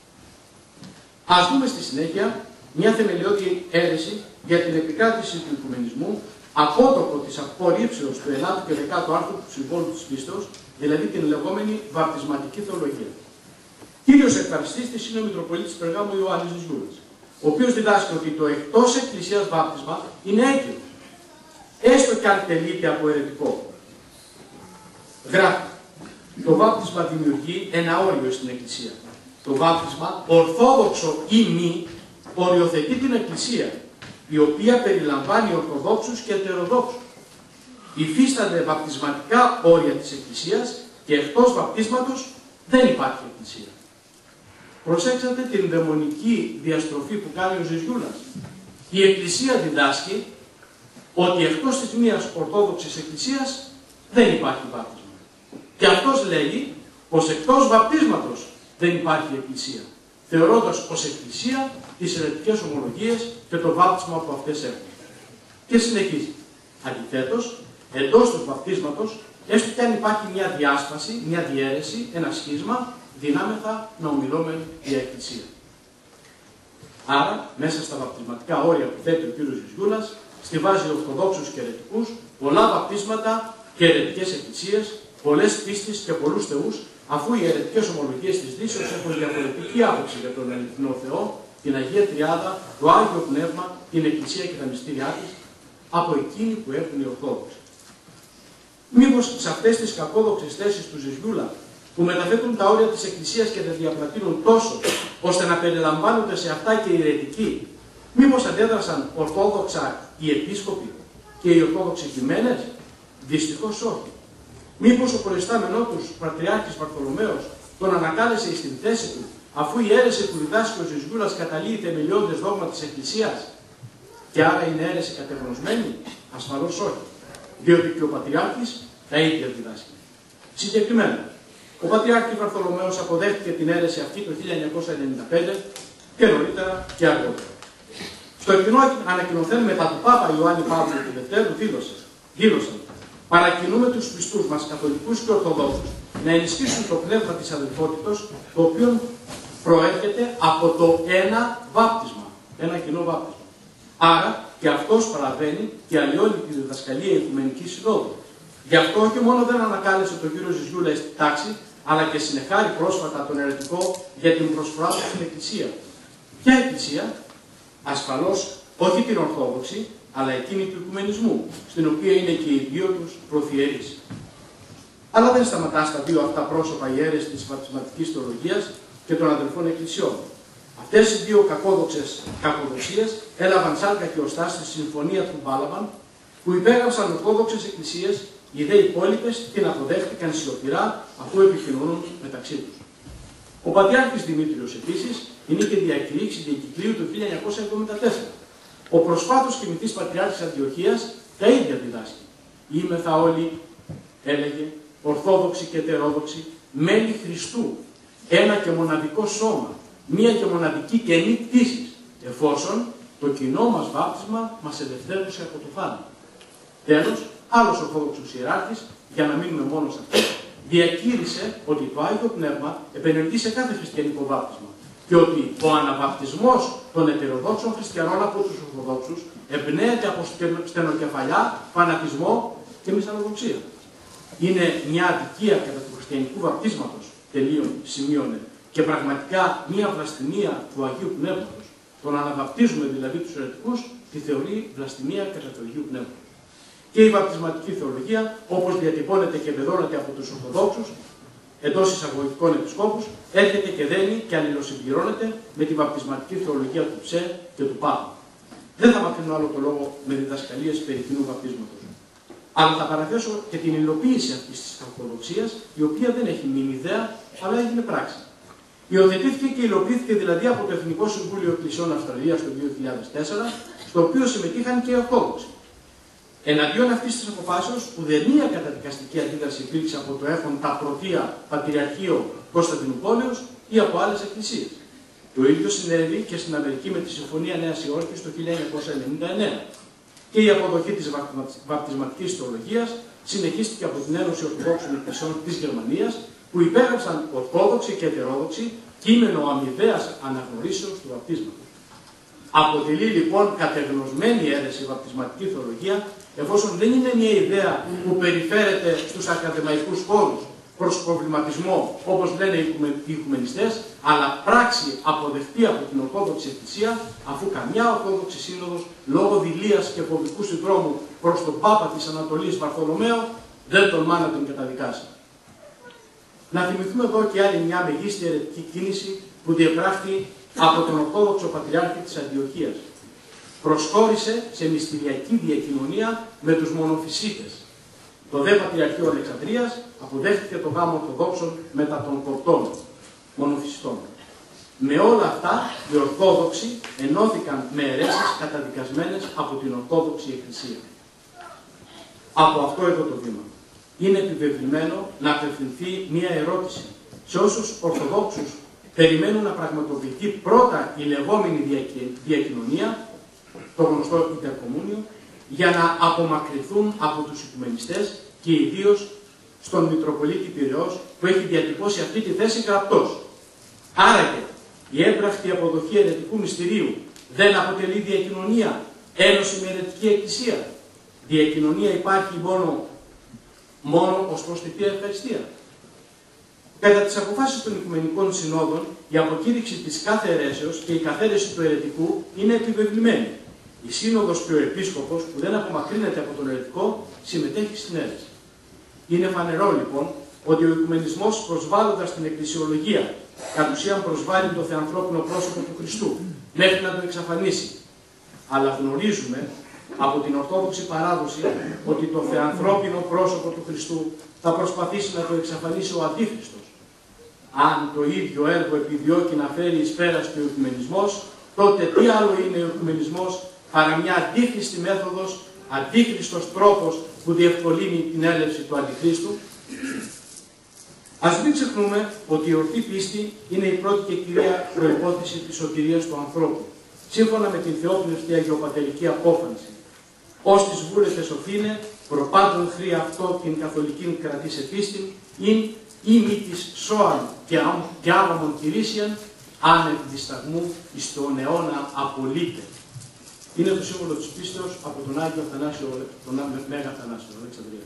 Ας δούμε στη συνέχεια μια θεμελιώδη αίρεση για την επικράτηση του οικουμενισμού, απότοκο της απορρίψεως του ενάτου και δεκάτου άρθρου του Συμβόλου της Πίστεως, δηλαδή την λεγόμενη βαπτισματική θεολογία. Κύριος ευχαριστής της είναι ο Μητροπολίτης Περγάμου Ιωάννης Ζησγούρας, ο οποίος διδάσκει ότι το εκτός εκκλησίας βάπτισμα είναι έγκυο, έστω και αν τελείται από αιρετικό. Γράφει: το βάπτισμα δημιουργεί ένα όριο στην Εκκλησία. Το βάπτισμα, ορθόδοξο ή μη, οριοθετεί την Εκκλησία, η οποία περιλαμβάνει ορθοδόξους και ετεροδόξους. Υφίστανται βαπτισματικά όρια της Εκκλησίας και εκτός βαπτίσματος δεν υπάρχει Εκκλησία. Προσέξατε την δαιμονική διαστροφή που κάνει ο Ζησγιούλας. Η Εκκλησία διδάσκει ότι εκτός της μίας ορθόδοξης Εκκλησίας δεν υπάρχει βάπτισμα. Και αυτός λέγει πως εκτός βαπτίσματος δεν υπάρχει Εκκλησία, θεωρώντας ως Εκκλησία τις αιρετικές ομολογίες και το βάπτισμα που αυτές έχουν. Και συνεχίζει. Αντιθέτως, εντός του βαπτίσματος, έστω και αν υπάρχει μια διάσπαση, μια διαίρεση, ένα σχίσμα, δυνάμεθα να ομιλούμε για Εκκλησία. Άρα, μέσα στα βαπτισματικά όρια που θέτει ο κ. Ζησγιούλας, στιβάζει ορθοδόξους και αιρετικούς, πολλά βαπτίσματα και αιρετικές εκκλησίες, πολλές πίστεις και πολλούς θεούς, αφού οι αιρετικές ομολογίες της Δύσεως έχουν διαφορετική άποψη για τον αληθινό Θεό, την Αγία Τριάδα, το Άγιο Πνεύμα, την Εκκλησία και τα μυστήριά της, από εκείνη που έχουν οι Ορθόδοξοι. Μήπως σε αυτές τις κακόδοξες θέσεις του Ζησγιούλα, που μεταθέτουν τα όρια της Εκκλησίας και τα διαπλατείνουν τόσο, ώστε να περιλαμβάνονται σε αυτά και οι αιρετικοί, μήπως αντέδρασαν ορθόδοξα οι επίσκοποι και οι ορθόδοξοι ποιμένες? Δυστυχώς όχι. Μήπως ο προϊστάμενό τους, Πατριάρχης Βαρθολομαίος, τον ανακάλεσε στην θέση του, αφού η αίρεση που διδάσκει ο Ζησγιούλας καταλύει θεμελιώδες δόγμα της Εκκλησίας? και άρα είναι αίρεση κατεγνωσμένη? Ασφαλώς όχι. Διότι και ο Πατριάρχης τα ίδια διδάσκει. Συγκεκριμένα, ο Πατριάρχης Βαρθολομαίος αποδέχτηκε την αίρεση αυτή το χίλια εννιακόσια ενενήντα πέντε και νωρίτερα και αργότερα. Στο κοινό ανακοινωθέν μετά του Πάπα Ιωάννη Παύλου του Δευτέρου δήλωσε, δήλωσαν «Παρακινούμε τους πιστούς μας, καθολικούς και ορθοδόξους, να ενισχύσουν το πνεύμα της αδελφότητος, το οποίο προέρχεται από το ένα βάπτισμα, ένα κοινό βάπτισμα. Άρα και αυτός παραβαίνει και αλλοιώνει τη διδασκαλία Οικουμενικής Συνόδου. Γι' αυτό όχι μόνο δεν ανακάλεσε τον κύριο Ζιζιούλα στη τάξη, αλλά και συνεχάρει πρόσφατα τον αιρετικό για την προσφορά του στην Εκκλησία. Ποια Εκκλησία? Ασφαλώς όχι την Ορθόδοξη, αλλά εκείνη του Οικουμενισμού, στην οποία είναι και οι δύο τους προφιερείς. Αλλά δεν σταματά στα δύο αυτά πρόσωπα η αίρεση της βαπτισματικής θεολογίας και των αδελφών εκκλησιών. Αυτές οι δύο κακόδοξες κακοδοξίες έλαβαν σάρκα και οστά στη συμφωνία του Μπάλαβαν, που υπέγραψαν ορθόδοξες εκκλησίες, οι δε υπόλοιπες την αποδέχτηκαν σιωπηρά αφού επικοινωνούν μεταξύ τους. Ο Πατριάρχης Δημήτριος επίσης είναι και διακηρύξη διακυκλίου του χίλια εννιακόσια εβδομήντα τέσσερα. Ο προσφάτως κοιμητής Πατριάρχης Αντιοχίας τα ίδια διδάσκει. Είμεθα όλοι, έλεγε, ορθόδοξοι και ετερόδοξοι, μέλη Χριστού, ένα και μοναδικό σώμα, μία και μοναδική καινή κτήση, εφόσον το κοινό μας βάπτισμα μας ελευθέρωσε από το θάνατο. Τέλος, άλλος ορθόδοξος ιεράρχης, για να μείνουμε μόνο σε αυτό, διακήρυσε ότι το Άγιο Πνεύμα επενεργεί σε κάθε χριστιανικό βάπτισμα και ότι ο αναβαπτισμός των ετεροδόξων χριστιανών από τους Ορθοδόξους εμπνέεται από στενοκεφαλιά, φανατισμό και μυσαλλοδοξία. Είναι μια αδικία κατά του χριστιανικού βαπτίσματος, τελείων σημείωνε, και πραγματικά μια βλαστημία του Αγίου Πνεύματος. Το να αναβαπτίζουμε δηλαδή τους αιρετικούς, τη θεωρεί βλαστημία κατά του Αγίου Πνεύματος. Και η βαπτισματική θεολογία, όπως διατυπώνεται και βεδώνεται από τους Ορθοδόξους, εντός εισαγωγικών επισκόπους, έρχεται και δένει και αλληλοσυμπληρώνεται με τη βαπτισματική θεολογία του Ψε και του Πάπα. Δεν θα μακρύνω άλλο το λόγο με διδασκαλίες περί κοινού βαπτίσματος. Αλλά θα παραθέσω και την υλοποίηση αυτής της ορθοδοξίας, η οποία δεν έχει μείνει ιδέα, αλλά έγινε πράξη. Υιοθετήθηκε και υλοποιήθηκε δηλαδή από το Εθνικό Συμβούλιο Εκκλησιών Αυστραλίας το δύο χιλιάδες τέσσερα, στο οποίο συμμετείχαν και οι Ορθόδοξοι. Εναντίον αυτής της αποφάσεως, ουδέμια καταδικαστική αντίδραση υπήρξε από το έφον τα πρωτεία Πατριαρχείο Κωνσταντινούπολεως ή από άλλες εκκλησίες. Το ίδιο συνέβη και στην Αμερική με τη Συμφωνία Νέας Υόρκης το χίλια εννιακόσια ενενήντα εννέα. Και η αποδοχή της βαπτισματικής θεολογίας συνεχίστηκε από την Ένωση Ορθοδόξων Εκκλησιών της Γερμανίας, που υπέγραψαν Ορθόδοξοι και Ετερόδοξοι κείμενο αμοιβαίας αναγνωρίσεως του βαπτίσματος. Αποτελεί λοιπόν κατεγνωσμένη αίρεση η βαπτισματική θεολογία, εφόσον δεν είναι μια ιδέα που περιφέρεται στους ακαδημαϊκούς χώρους προς προβληματισμό, όπως λένε οι οικουμενιστές, αλλά πράξη αποδεχτή από την Ορθόδοξη Εκκλησία, αφού καμιά Ορθόδοξη Σύνοδος, λόγω δειλίας και φοβικού συντρόμου προς τον Πάπα της Ανατολής Βαρθολομαίο, δεν τολμά να τον καταδικάσει. Να θυμηθούμε εδώ και άλλη μια μεγίστη αιρετική κίνηση που διεπράχθη από τον Ορθόδοξο Πατριάρχη της Αντιοχίας. Προσχώρησε σε μυστηριακή διακοινωνία με τους μονοφυσίτες. Το δε Πατριαρχείο Αλεξανδρίας αποδέχτηκε το γάμο Ορθοδόξων μετά των Κοπτών, μονοφυσιτών. Με όλα αυτά, οι Ορθόδοξοι ενώθηκαν με αιρέσεις καταδικασμένες από την Ορθόδοξη Εκκλησία. Από αυτό εδώ το βήμα. Είναι επιβεβλημένο να απευθυνθεί μία ερώτηση σε όσους Ορθοδόξους περιμένουν να πραγματοποιηθεί πρώτα η λεγόμενη διακοινωνία, το γνωστό Ιντερκομούνιο, για να απομακρυνθούν από τους οικουμενιστές και ιδίως στον Μητροπολίτη Πειραιώς, που έχει διατυπώσει αυτή τη θέση γραπτός. Άραγε, η έμπραχτη αποδοχή αιρετικού μυστηρίου δεν αποτελεί διακοινωνία, ένωση με αιρετική εκκλησία. Διακοινωνία υπάρχει μόνο, μόνο ως προς τη Θεία Ευχαριστία. Κατά τις αποφάσεις των Οικουμενικών Συνόδων, η αποκήρυξη της κάθε αιρέσεως και η καθαίρεση του αιρετικού είναι επιβεβλημένη. Η Σύνοδος και ο Επίσκοπος, που δεν απομακρύνεται από τον αιρετικό, συμμετέχει στην αίρεση. Είναι φανερό λοιπόν ότι ο Οικουμενισμός, προσβάλλοντας την εκκλησιολογία, κατ' ουσίαν προσβάλλει το θεανθρώπινο πρόσωπο του Χριστού, μέχρι να το εξαφανίσει. Αλλά γνωρίζουμε από την Ορθόδοξη παράδοση ότι το θεανθρώπινο πρόσωπο του Χριστού θα προσπαθήσει να το εξαφανίσει ο Αντίχριστος. Αν το ίδιο έργο επιδιώκει να φέρει εις πέρας του Οικουμενισμός, τότε τι άλλο είναι ο Οικουμενισμός παρά μια αντίχρηστη μέθοδος, αντίχρηστος τρόπος που διευκολύνει την έλευση του αντιχρίστου. Ας μην ξεχνούμε ότι η ορθή πίστη είναι η πρώτη και κυρία προϋπόθεση της σωτηρίας του ανθρώπου, σύμφωνα με την θεόπνευστη αγιοπατερική απόφανση. Ως της βούλετε σοφήνε, προπάντων χρή αυτό την καθολική κρατήσε πίστην, ειν ή μη της σώαν και άβαμον κυρίσιαν, άνευ δισταγμού εις τον αιώνα απολύτε. Είναι το σύμβολο της πίστεως από τον Άγιο Αθανάσιο, τον Μέγα Αθανάσιο, Αλεξανδρία.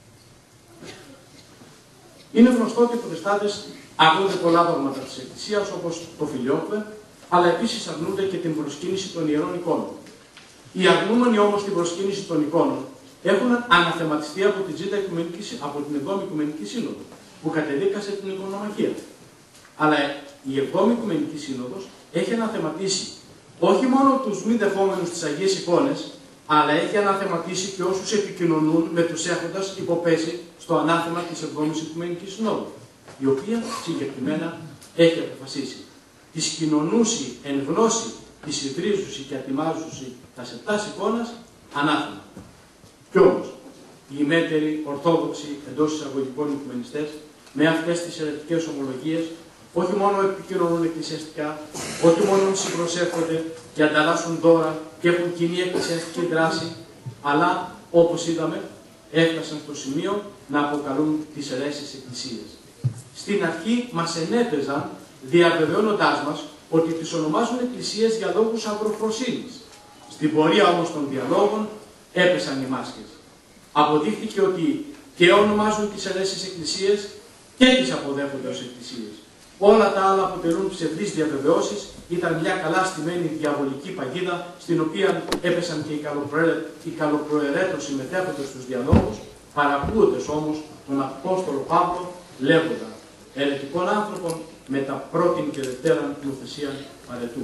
Είναι γνωστό ότι οι προτεστάντες αρνούνται πολλά δόγματα της Εκκλησίας, όπως το Φιλιόκβε, αλλά επίσης αρνούνται και την προσκύνηση των ιερών εικόνων. Οι αρνούμενοι όμως την προσκύνηση των εικόνων έχουν αναθεματιστεί από την, από την εβδόμη Οικουμενική Σύνοδο, που κατεδίκασε την εικονομαχία. Αλλά η εβδόμη Οικουμενική Σύνοδος έχει αναθεματίσει όχι μόνο τους μη δεχόμενους τις Αγίες Εικόνες, αλλά έχει αναθεματίσει και όσους επικοινωνούν με τους έχοντας υποπέσει στο ανάθεμα της εβδόμης Οικουμενικής Συνόδου, η οποία συγκεκριμένα έχει αποφασίσει της κοινωνούση εν γνώση, της ιδρύζουση και ατιμάζουση τα επτάς εικόνας ανάθεμα. Κι όμως, οι ημέτεροι ορθόδοξοι εντός εισαγωγικών οικουμενιστές, με αυτές τις αιρετικές ομολογίες, όχι μόνο επικοινωνούν εκκλησιαστικά, όχι μόνο συμπροσεύχονται και ανταλλάσσουν δώρα και έχουν κοινή εκκλησιαστική δράση, αλλά, όπως είδαμε, έφτασαν στο σημείο να αποκαλούν τις αιρέσεις εκκλησίες. Στην αρχή μας ενέπαιζαν, διαβεβαιώνοντάς μας ότι τις ονομάζουν εκκλησίες για λόγους αγροφροσύνης. Στην πορεία όμως των διαλόγων έπεσαν οι μάσκες. Αποδείχθηκε ότι και ονομάζουν τις αιρέσεις εκκλησίες και τις αποδέχονται ως εκκλησίες. Όλα τα άλλα αποτελούν ψευδείς διαβεβαιώσεις, ήταν μια καλά στημένη διαβολική παγίδα, στην οποία έπεσαν και οι καλοπροαιρέτως συμμετέχοντες στους διαλόγους, παρακούοντες όμως τον Απόστολο Παύλο, λέγοντα «ερετικών άνθρωπων με τα πρώτην και δευτέραν νουθεσίαν παρετού».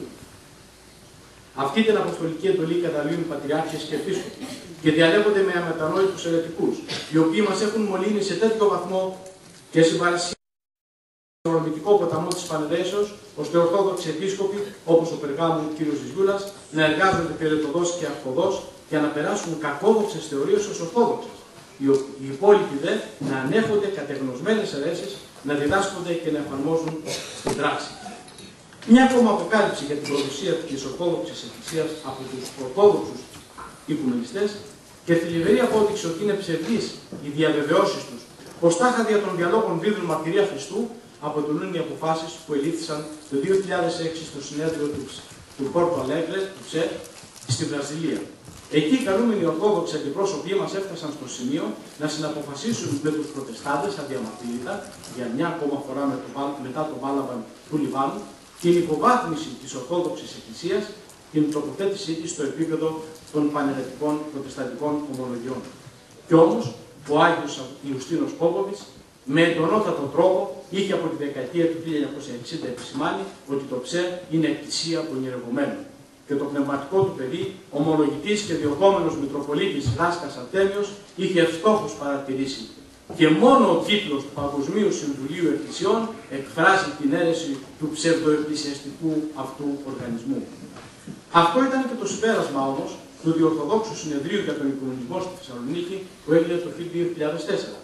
Αυτή την αποστολική εντολή καταλύουν οι πατριάρχες και επίσκοποι και διαλέγονται με αμετανόητους ερετικούς, οι οποίοι μας έχουν μολύνει σε τέτοιο βαθμό και συμπαρασχέσεις στον ορμητικό ποταμό της Πανεδέσεως, ώστε ορθόδοξοι επίσκοποι, όπως ο Περγάμου κ. Ζιζούλας, να εργάζονται περαιτωδώς και αυθοδώς για να περάσουν κακόδοξες θεωρίες ως ορθόδοξες. Οι υπόλοιποι δε να ανέχονται κατεγνωσμένες αιρέσεις, να διδάσκονται και να εφαρμόζουν στην πράξη. Μια ακόμα αποκάλυψη για την προδοσία της Ορθόδοξης Εκκλησίας από τους Ορθόδοξους Οικουμενιστές και θλιβερή απόδειξη ότι είναι ψευδείς οι διαβεβαιώσεις τους, πως τάχα δια των διαλόγων δίδουν μαρτυρία Χριστού, αποτελούν οι αποφάσεις που ελήφθησαν το δύο χιλιάδες έξι στο συνέδριο του, του Πόρτο Αλέγκρε, του Ψε, στη Βραζιλία. Εκεί οι καλούμενοι Ορθόδοξοι αντιπρόσωποι μας έφτασαν στο σημείο να συναποφασίσουν με τους Προτεστάντες αδιαμαρτύρητα για μια ακόμα φορά με το, μετά το πάλαβαν του Λιβάνου την υποβάθμιση της Ορθόδοξης Εκκλησίας και την τοποθέτησή της στο επίπεδο των παναιρετικών προτεσταντικών ομολογιών. Κι όμως ο Άγιος Ιουστίνος Πόποβιτς με εντονότατο τρόπο είχε από τη δεκαετία του χίλια εννιακόσια εξήντα επισημάνει ότι το Ψε είναι εκκλησία πονηρευωμένων. Και το πνευματικό του παιδί, ομολογητής και διοκόμενος Μητροπολίτης Λάσκας Αρτέμιος, είχε ευστόχως παρατηρήσει και μόνο ο τίτλος του Παγκοσμίου Συμβουλίου Εκκλησιών εκφράζει την αίρεση του ψευδοεκκλησιαστικού αυτού οργανισμού. Αυτό ήταν και το συμπέρασμα όμως του Διορθοδόξου Συνεδρίου για τον Οικουμενισμό στη Θεσσαλονίκη που έγινε το δύο χιλιάδες τέσσερα.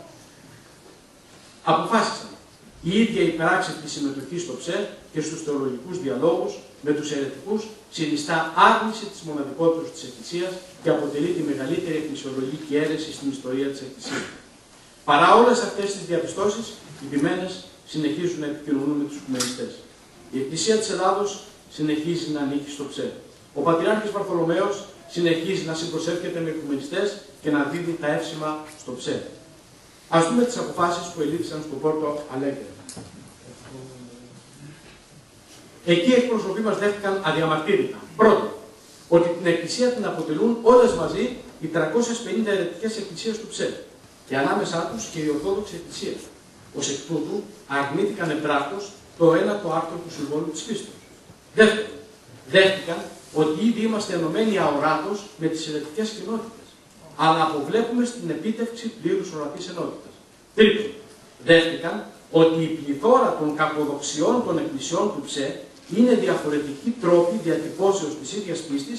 Αποφάσισαν η ίδια η πράξη της συμμετοχής στο Ψε και στους θεολογικούς διαλόγους με τους αιρετικούς συνιστά άρνηση της μοναδικότητας της Εκκλησίας και αποτελεί τη μεγαλύτερη εκκλησιολογική αίρεση στην ιστορία της Εκκλησίας. Παρά όλες αυτές τις διαπιστώσεις, οι ποιμένες συνεχίζουν να επικοινωνούν με τους οικουμενιστές. Η Εκκλησία της Ελλάδος συνεχίζει να ανήκει στο Ψε. Ο Πατριάρχης Βαρθολομαίος συνεχίζει να συμπροσεύχεται με οικουμενιστές και να δίδει τα εύσημα στο Ψε. Ας δούμε τις αποφάσεις που ελήφθησαν στο Πόρτο Αλέγκρε. Εκεί οι εκπροσωποί μας δέχτηκαν αδιαμαρτύρητα. Πρώτον, ότι την Εκκλησία την αποτελούν όλες μαζί οι τριακόσιες πενήντα αιρετικές εκκλησίες του Ψε και ανάμεσά τους και η Ορθόδοξη Εκκλησία. Ως εκ τούτου αρνήθηκαν εμπράκτος το ένατο άρθρο του Συμβόλου της Πίστεως. Δεύτερον, δέχτηκαν ότι ήδη είμαστε ενωμένοι αοράτως με τις αιρετικές κοινότητες, αλλά αποβλέπουμε στην επίτευξη πλήρους ορατής ενότητας. Τρίτον, δέχτηκαν ότι η πληθώρα των κακοδοξιών των εκκλησιών του Ψε είναι διαφορετικοί τρόποι διατυπώσεως της ίδιας πίστης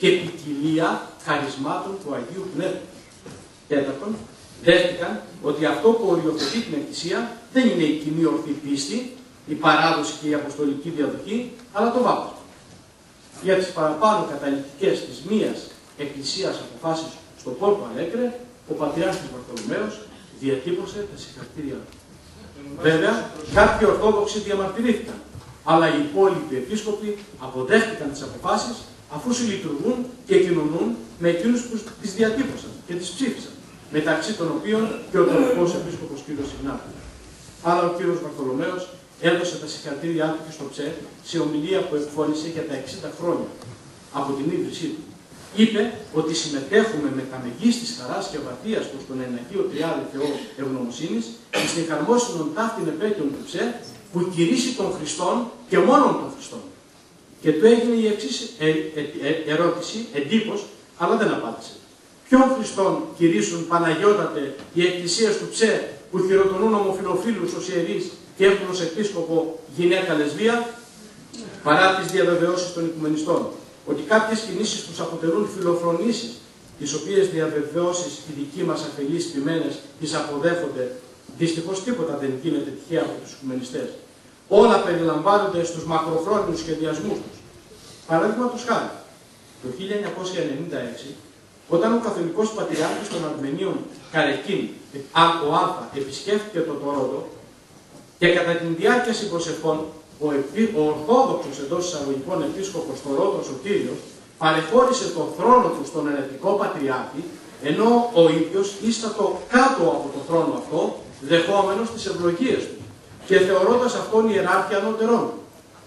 και ποικιλία χαρισμάτων του Αγίου Πνεύματος. Τέταρτον, δέχτηκαν ότι αυτό που οριοθετεί την Εκκλησία δεν είναι η κοινή ορθή πίστη, η παράδοση και η αποστολική διαδοχή, αλλά το βάπτισμα. Για τις παραπάνω καταληκτικές της μίας εκκλησίας αποφάσεις στο Πόρτο Αλέγκρε, ο Πατριάρχης Βαρθολομαίος διατύπωσε τα συγχαρητήριά του. Βέβαια, κάποιοι Ορθόδοξοι διαμαρτυρήθηκαν, αλλά οι υπόλοιποι επίσκοποι αποδέχτηκαν τις αποφάσεις αφού συλλειτουργούν και κοινωνούν με εκείνους που τις διατύπωσαν και τις ψήφισαν, μεταξύ των οποίων και ο τοπικός επίσκοπος κ. Ιγνάτου. Αλλά ο κ. Βαρθολομαίος έδωσε τα συγχαρητήριά του και στο ΨΕ σε ομιλία που εκφώνησε για τα εξήντα χρόνια από την ίδρυσή του. Είπε ότι συμμετέχουμε με τα μεγίστης χαράς και βαθίας προς τον εναγείο Τριάδη Θεό ευγνωμοσύνης στην χαρμόσυνον των ταύτην επέτειων του ΨΕ που κηρύσσει των Χριστών και μόνον των Χριστών. Και του έγινε η εξής ε, ε, ε, ερώτηση, εντύπωση, αλλά δεν απάντησε. Ποιον Χριστών κηρύσσουν Παναγιώτατε οι εκκλησίες του ΨΕ που χειροτονούν ομοφυλοφίλους ως ιερείς και έχουν ως επίσκοπο γυναίκα λεσβία, παρά τις διαβεβαιώσεις των οικουμενιστών, ότι κάποιες κινήσεις τους αποτελούν φιλοφρονήσεις, τις οποίες διαβεβαιώσεις οι δικοί μας αφελείς ποιμένες τις αποδέχονται, δυστυχώς τίποτα δεν γίνεται τυχαία από τους οικουμενιστές. Όλα περιλαμβάνονται στους μακροχρόνιους σχεδιασμούς τους. Παραδείγματος χάρη, το χίλια εννιακόσια ενενήντα έξι, όταν ο καθολικός πατριάρχης των Αρμενίων Καρεκίν, ο Α, επισκέφθηκε το Τορόντο και κατά την διάρκεια συμπροσευχών, ο, επί, ο Ορθόδοξος εντός εισαγωγικών επίσκοπος Τορόντος ο Κύριος παρεχώρησε τον θρόνο του στον Ερετικό Πατριάρχη, ενώ ο ίδιος ίστατο κάτω από το θρόνο αυτό, δεχόμενος τις ευλογίες του και θεωρώντας αυτόν ιεράρχη ανώτερόν του.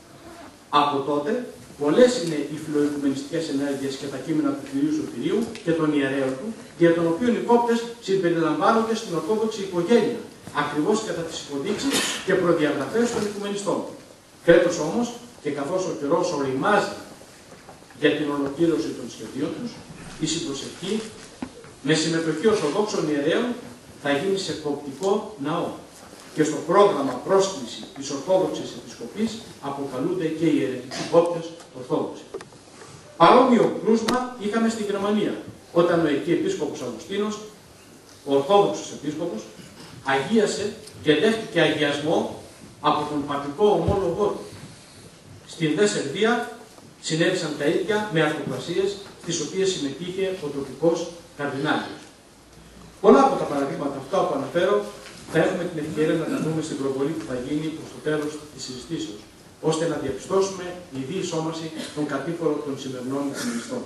Από τότε, πολλές είναι οι φιλοοικουμενιστικές ενέργειες και τα κείμενα του Κυρίου Σωτηρίου και των ιερέων του, για τον οποίο οι κόπτες συμπεριλαμβάνονται στην Ορθόδοξη οικογένεια, ακριβώς κατά τις υποδείξεις και προδιαγραφές των οικουμενιστών. Φέτος όμως, και καθώς ο καιρός οριμάζει για την ολοκλήρωση των σχεδίων τους, η συμπροσευχή με συμμετοχή Ορθοδόξων ιερέων θα γίνει σε κοπτικό ναό. Και στο πρόγραμμα πρόσκληση της Ορθόδοξης Επισκοπής αποκαλούνται και οι αιρετικοί κόπτες Ορθόδοξοι. Παρόμοιο κρούσμα είχαμε στη Γερμανία, όταν ο εκεί επίσκοπος Αυγουστίνος, ο Ορθόδοξος επίσκοπος, αγίασε και δέχτηκε αγιασμό από τον πατρικό ομόλογό του. Στην δε Σερβία συνέβησαν τα ίδια με αυτοκρασίες, στις οποίες συμμετείχε ο τοπικός καρδινάλιος. Πολλά από τα παραδείγματα αυτά που αναφέρω θα έχουμε την ευκαιρία να τα δούμε στην προβολή που θα γίνει προς το τέλος της συζητήσεως, ώστε να διαπιστώσουμε η διεισόμαση των κατήφορων των σημερινών οικουμενιστών.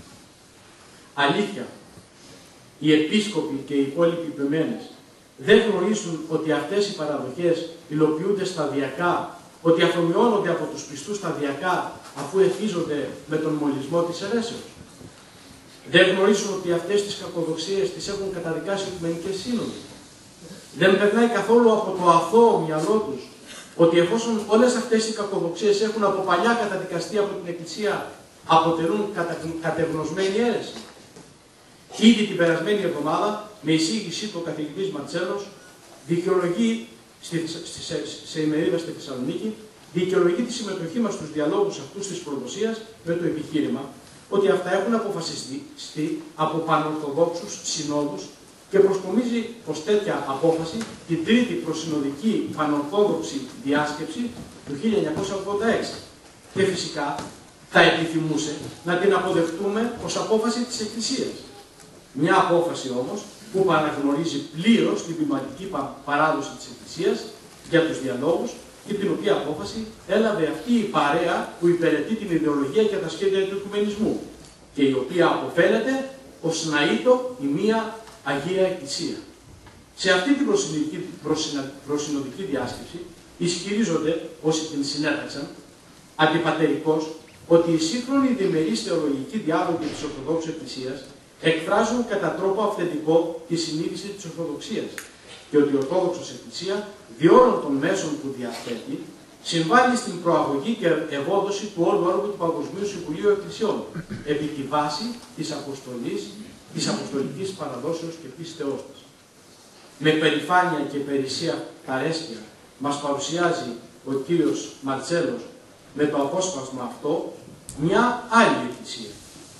Αλήθεια, οι επίσκοποι και οι υπόλοιποι ποιμένες δεν γνωρίζουν ότι αυτές οι παραδοχές υλοποιούνται σταδιακά, ότι αφομοιώνονται από τους πιστούς σταδιακά, αφού εθίζονται με τον μολυσμό της αιρέσεως. Δεν γνωρίζουν ότι αυτές τις κακοδοξίες τις έχουν καταδικάσει οι Οικουμενικές Σύνοδοι. Δεν περνάει καθόλου από το αθώο μυαλό τους ότι εφόσον όλες αυτές οι κακοδοξίες έχουν από παλιά καταδικαστεί από την Εκκλησία, αποτελούν κατα... κατεγνωσμένη αίρεση. Ήδη την περασμένη εβδομάδα, με εισήγησή του ο καθηγητής Ματσέλος, δικαιολογεί στη... σε... σε ημερίδα στη Θεσσαλονίκη, δικαιολογεί τη συμμετοχή μας στους διαλόγους αυτούς της προδοσίας με το επιχείρημα ότι αυτά έχουν αποφασιστεί από πανορθοδόξους συνόδους και προσκομίζει ως τέτοια απόφαση την τρίτη προσυνοδική πανορθόδοξη διάσκεψη του χίλια εννιακόσια ογδόντα έξι. Και φυσικά θα επιθυμούσε να την αποδεχτούμε ως απόφαση της Εκκλησίας. Μια απόφαση όμως που παραγνωρίζει πλήρως την ποιηματική παράδοση της Εκκλησίας για τους διαλόγους και την οποία απόφαση έλαβε αυτή η παρέα που υπηρετεί την ιδεολογία και τα σχέδια του οικουμενισμού και η οποία αποφαίνεται ως ναΐτο η μία Αγία Εκκλησία. Σε αυτή την προσυνοδική, προσυνοδική διάσκεψη ισχυρίζονται όσοι την συνέταξαν αντιπατερικώς ότι οι σύγχρονοι διμερείς θεολογικοί διάλογοι της Ορθοδόξης Εκκλησίας εκφράζουν κατά τρόπο αυθεντικό τη συνείδηση της Ορθοδοξίας και ότι η Ορθόδοξος Εκκλησία διόλων των μέσων που διαθέτει συμβάλλει στην προαγωγή και ευόδοση του όλου έργου του Παγκοσμίου Συμβουλίου Εκκλησιών επί τη βάση της αποστολής, της αποστολικής παραδόσεως και πίστεώς της. Με περηφάνεια και περισσία καρέσκεια μας παρουσιάζει ο κύριος Μαρτσέλος με το απόσπασμα αυτό μια άλλη εκκλησία,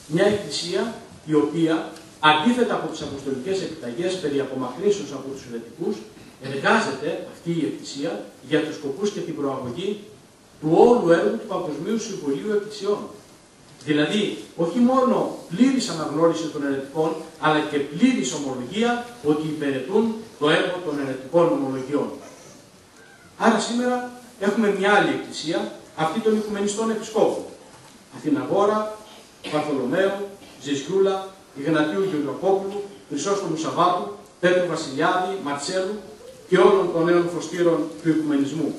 Μια εκκλησία η οποία, αντίθετα από τις αποστολικές επιταγές περί απομακρύνσεως από τους αιρετικούς, εργάζεται αυτή η εκκλησία για τους σκοπούς και την προαγωγή του όλου έργου του Παγκοσμίου Συμβουλίου Εκκλησιών. Δηλαδή, όχι μόνο πλήρης αναγνώριση των αιρετικών, αλλά και πλήρης ομολογία ότι υπηρετούν το έργο των αιρετικών ομολογιών. Άρα σήμερα έχουμε μια άλλη εκκλησία, αυτή των Οικουμενιστών Επισκόπων. Αθηναγόρα, Βαρθολομαίου, Ζεσιούλα, Ιγνατίου Γεωργακόπουλου, Χρυσόστομου Σαββάτου, Πέτρου Βασιλιάδη, Μαρτσέλου και όλων των νέων φωστήρων του Οικουμενισμού.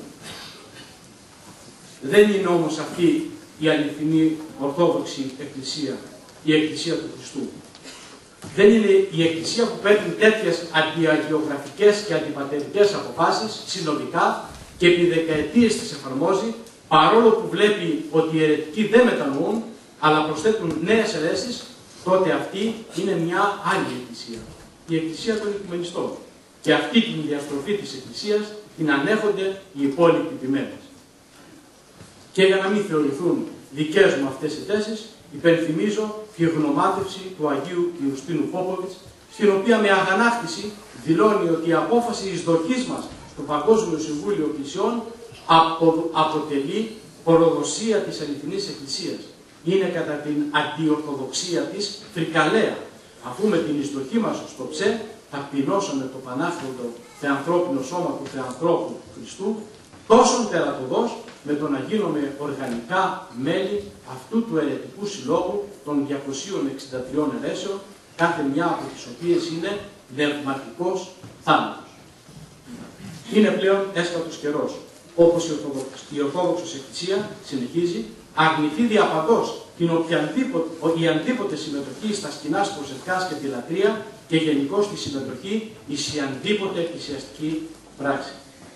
Δεν είναι όμως αυτή η αληθινή Ορθόδοξη Εκκλησία, η Εκκλησία του Χριστού. Δεν είναι η Εκκλησία που παίρνει τέτοιες αντιαγιογραφικές και αντιπατερικές αποφάσεις συνολικά και επί δεκαετίες τις εφαρμόζει, παρόλο που βλέπει ότι οι αιρετικοί δεν μετανοούν, αλλά προσθέτουν νέες αιρέσεις, τότε αυτή είναι μια άλλη Εκκλησία. Η Εκκλησία των Οικουμενιστών. Και αυτή την διαστροφή της Εκκλησίας την ανέχονται οι υπόλοιποι ποιμένες. Και για να μην θεωρηθούν δικές μου αυτές οι θέσεις, υπενθυμίζω τη γνωμάτευση του Αγίου Ιουστίνου Πόποβιτς, στην οποία με αγανάκτηση δηλώνει ότι η απόφαση εισδοχής μας στο Παγκόσμιο Συμβούλιο Εκκλησιών απο, αποτελεί προδοσία της αληθινής Εκκλησίας. Είναι κατά την αντιορθοδοξία της φρικαλαία, αφού με την εισδοχή μας στο ΨΕ ταπεινώσαμε το πανάφροντο θεανθρώπινο σώμα του Θεανθρώπου Χριστού, τόσον τερατωδός με το να γίνομαι οργανικά μέλη αυτού του αιρετικού συλλόγου των διακοσίων εξήντα τριών αιρέσεων, κάθε μια από τις οποίες είναι πνευματικός θάνατος. Είναι πλέον έσκατος καιρός, όπως η, Ορθόδοξο, η Ορθόδοξος Εκκλησία συνεχίζει, αρνηθεί διαπαντός την οποιαδήποτε, η αντίποτε συμμετοχή στα σκηνά προσευχάς και τη λατρεία και γενικώς τη συμμετοχή εις η αντίποτε εκκλησιαστική πράξη.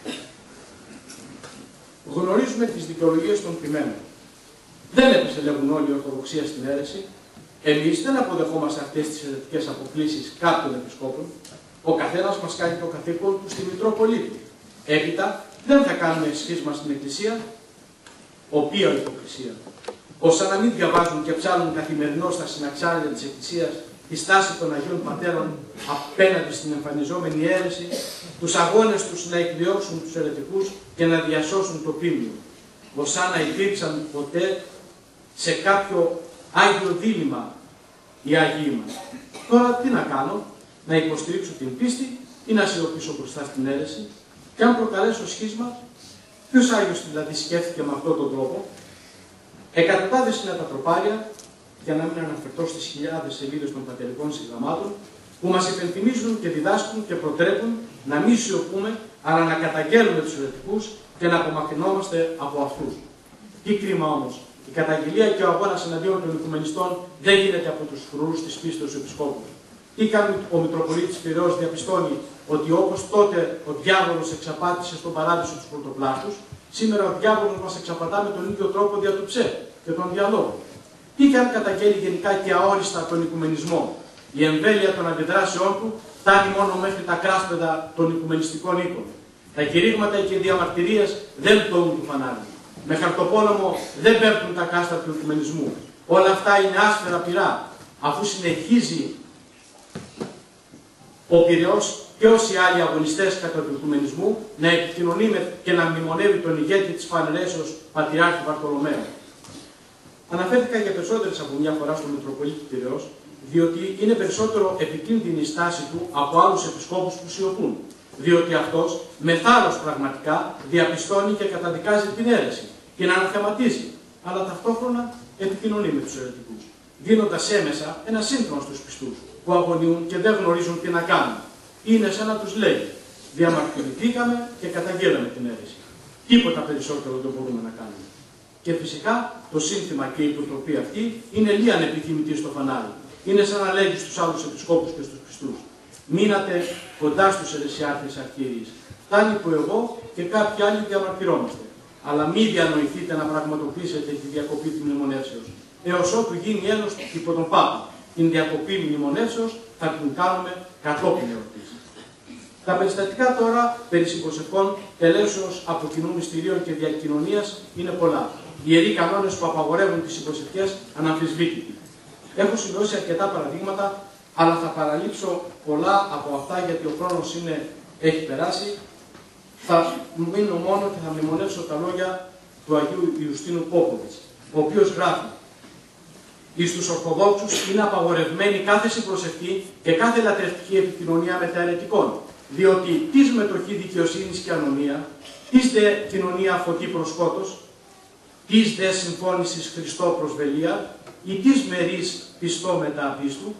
Γνωρίζουμε τις δικαιολογίες των ποιμένων. Δεν έπεσε, λέγουν όλοι, η Ορθοδοξία στην αίρεση. Εμείς δεν αποδεχόμαστε αυτές τις αιρετικές αποκλίσεις κάποιων επισκόπων. Ο καθένας μας κάνει το καθήκον του στη Μητρόπολη του. Έπειτα δεν θα κάνουμε σχίσμα στην Εκκλησία, οποία υποκρισία. Όσα να μην διαβάζουν και ψάχνουν καθημερινώς στα συναξάρια της Εκκλησίας τη στάση των Αγίων Πατέρων απέναντι στην εμφανιζόμενη αίρεση, τους αγώνες τους να εκδιώξουν τους αιρετικούς και να διασώσουν το ποίμνιο. Όσα να υπήρξαν ποτέ σε κάποιο Άγιο δίλημμα οι Άγιοι μας. Τώρα τι να κάνω, να υποστηρίξω την πίστη ή να σιωπήσω μπροστά στην αίρεση, και αν προκαλέσω σχίσμα, ποιος Άγιος δηλαδή σκέφτηκε με αυτόν τον τρόπο? Εκατοντάδες είναι τα τροπάρια, για να μην αναφερθώ στις χιλιάδες σελίδες των πατερικών συγγραμμάτων, που μας υπενθυμίζουν και διδάσκουν και προτρέπουν να μην σιωπούμε, αλλά να καταγγέλουμε τους αιρετικούς και να απομακρυνόμαστε από αυτούς. Τι κρίμα όμως, η καταγγελία και ο αγώνας εναντίον των Οικουμενιστών δεν γίνεται από τους φρουρούς της πίστης του επισκόπου. Τι κάνει ο Μητροπολίτης Πειραιώς? Διαπιστώνει ότι όπως τότε ο διάβολος εξαπάτησε στον παράδεισο τους πρωτοπλάστους, σήμερα ο διάβολος μας εξαπατά με τον ίδιο τρόπο δια του ΨΕ και των διαλόγων. Τι και αν καταγγέλει γενικά και αόριστα τον Οικουμενισμό, η εμβέλεια των αντιδράσεών του φτάνει μόνο μέχρι τα κράσπεδα των οικουμενιστικών οίκων. Τα κηρύγματα και οι διαμαρτυρίες δεν πτώουν του φανάρι. Με χαρτοπόλεμο δεν πέφτουν τα κάστρα του Οικουμενισμού. Όλα αυτά είναι άσφαιρα πυρά, αφού συνεχίζει ο Πειραιώς και όσοι άλλοι αγωνιστές κατά του Οικουμενισμού να επικοινωνεί και να μνημονεύει τον ηγέτη της Φανερέσεως Πατριάρχη Βαρθολομαίου. Αναφέρθηκα για περισσότερες από μια φορά στον Μητροπολίτη Πειραιώς, διότι είναι περισσότερο επικίνδυνη η στάση του από άλλους επισκόπους που σιωπούν. Διότι αυτός με θάρρος πραγματικά διαπιστώνει και καταδικάζει την αίρεση, την αναθεματίζει, αλλά ταυτόχρονα επικοινωνεί με τους αιρετικούς, δίνοντας έμεσα ένα σύντρον στους πιστούς που αγωνιούν και δεν γνωρίζουν τι να κάνουν. Είναι σαν να τους λέει: διαμαρτυρηθήκαμε και καταγγέλαμε την αίρεση. Τίποτα περισσότερο δεν μπορούμε να κάνουμε. Και φυσικά το σύνθημα και η υποτροπή αυτή είναι λίαν επιθυμητή στο φανάρι. Είναι σαν να λέγει στους άλλους επισκόπους και στους πιστούς: μείνατε κοντά στους αιρεσιάρχες αρχιερείς. Φτάνει που εγώ και κάποιοι άλλοι διαμαρτυρόμαστε. Αλλά μη διανοηθείτε να πραγματοποιήσετε τη διακοπή του μνημονεύσεως, έως ότου γίνει ένος υπό τον Πάπα. Την διακοπή μνημονεύσεως θα την κάνουμε κατόπιν εορτής. Τα περιστατικά τώρα περί συμπροσευχών, τελέσεως από κοινού μυστηρίων και διακοινωνίας είναι πολλά. Οι ιεροί κανόνες που απαγορεύουν τις συμπροσευχές αναμφισβήτητοι. Έχω σημειώσει αρκετά παραδείγματα, αλλά θα παραλείψω πολλά από αυτά γιατί ο χρόνος είναι, έχει περάσει. Θα μείνω μόνο και θα μνημονεύσω τα λόγια του Αγίου Ιουστίνου Πόποβιτς, ο οποίος γράφει: «Εις τους Ορθοδόξους είναι απαγορευμένη κάθε συμπροσευχή και κάθε λατρευτική επικοινωνία με τα αιρετικών, διότι της μετοχή δικαιοσύνης και ανομία, της δε κοινωνία φωτή προς σκότος, της δε συμφώνησης Χριστό προς βελία, ή της μερίς πιστό μετά πίστου».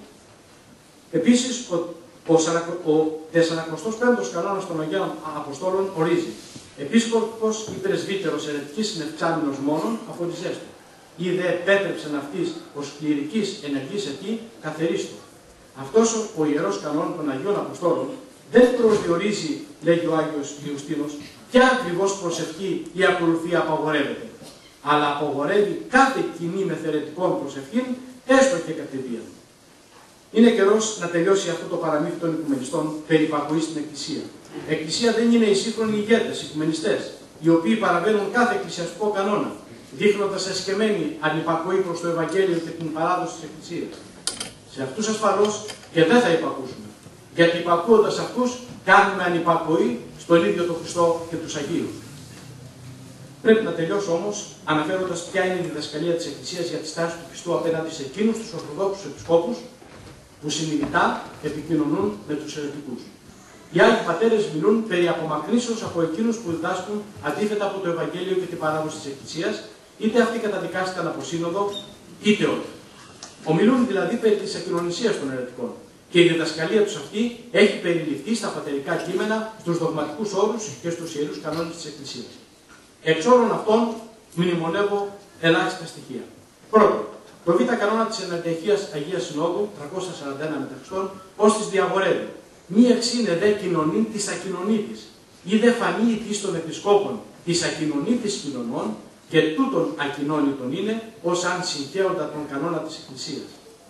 Επίσης, ο, ο, ο τεσσαρακοστός πέμπτος κανόνας των Αγίων Αποστόλων ορίζει: «Επίσκοπος ή πρεσβύτερος αιρετικής συνευξάμενος μόνον αφοριζέστο. Ή δε επέτρεψεν αυτής ως κληρικής ενεργής εκεί καθερίστο». Αυτός ο ιερός κανόν των Αγίων Αποστόλων δεν προσδιορίζει, λέγει ο Άγιος Ιουστίνος, ποια ακριβώς προσευχή ή ακολουθία απαγορεύεται, αλλά απαγορεύει κάθε κοινή μεθαιρετικών προσευχήν, έστω και κατηδίαν. Είναι καιρός να τελειώσει αυτό το παραμύθι των οικουμενιστών περί υπακοής στην Εκκλησία. Εκκλησία δεν είναι οι σύγχρονοι ηγέτες, οικουμενιστές, οι οποίοι παραβαίνουν κάθε εκκλησιαστικό κανόνα, δείχνοντας εσκεμμένη ανυπακοή προς το Ευαγγέλιο και την παράδοση της Εκκλησίας. Σε αυτούς ασφαλώς και δεν θα υπακούσουμε, γιατί υπακούοντας αυτούς κάνουμε ανυπακοή στον ίδιο τον Χριστό και τους Αγίους. Πρέπει να τελειώσω όμως αναφέροντας ποια είναι η διδασκαλία της Εκκλησίας για τη στάση του Χριστού απέναντι σε εκείνους τους Ορθοδόξους Επισκόπους που συνειδητά επικοινωνούν με τους αιρετικούς. Οι Άγιοι Πατέρες μιλούν περί απομακρύνσεως από εκείνους που διδάσκουν αντίθετα από το Ευαγγέλιο και την παράδοση της Εκκλησίας, είτε αυτοί καταδικάστηκαν από σύνοδο, είτε όχι. Ομιλούν δηλαδή περί της εκκοινωνισίας των αιρετικών. Και η διδασκαλία τους αυτή έχει περιληφθεί στα πατερικά κείμενα, στους δογματικούς όρους και στους ιερούς κανόνες της Εκκλησίας. Εξ όλων αυτών μνημονεύω ελάχιστα στοιχεία. Πρώτον, το β' κανόνα της Εναντεχίας Αγίας Συνόδου, τριακόσια σαράντα ένα μετά Χριστόν, ως της διαγορεύει. Μη εξήνε δε κοινωνήν της ακοινωνήτης, ή δε φανεί της των επισκόπων της ακοινωνήτης κοινωνών, και τούτον ακοινώνητον είναι, ως αν συγχέοντα τον κανόνα της Εκκλησίας.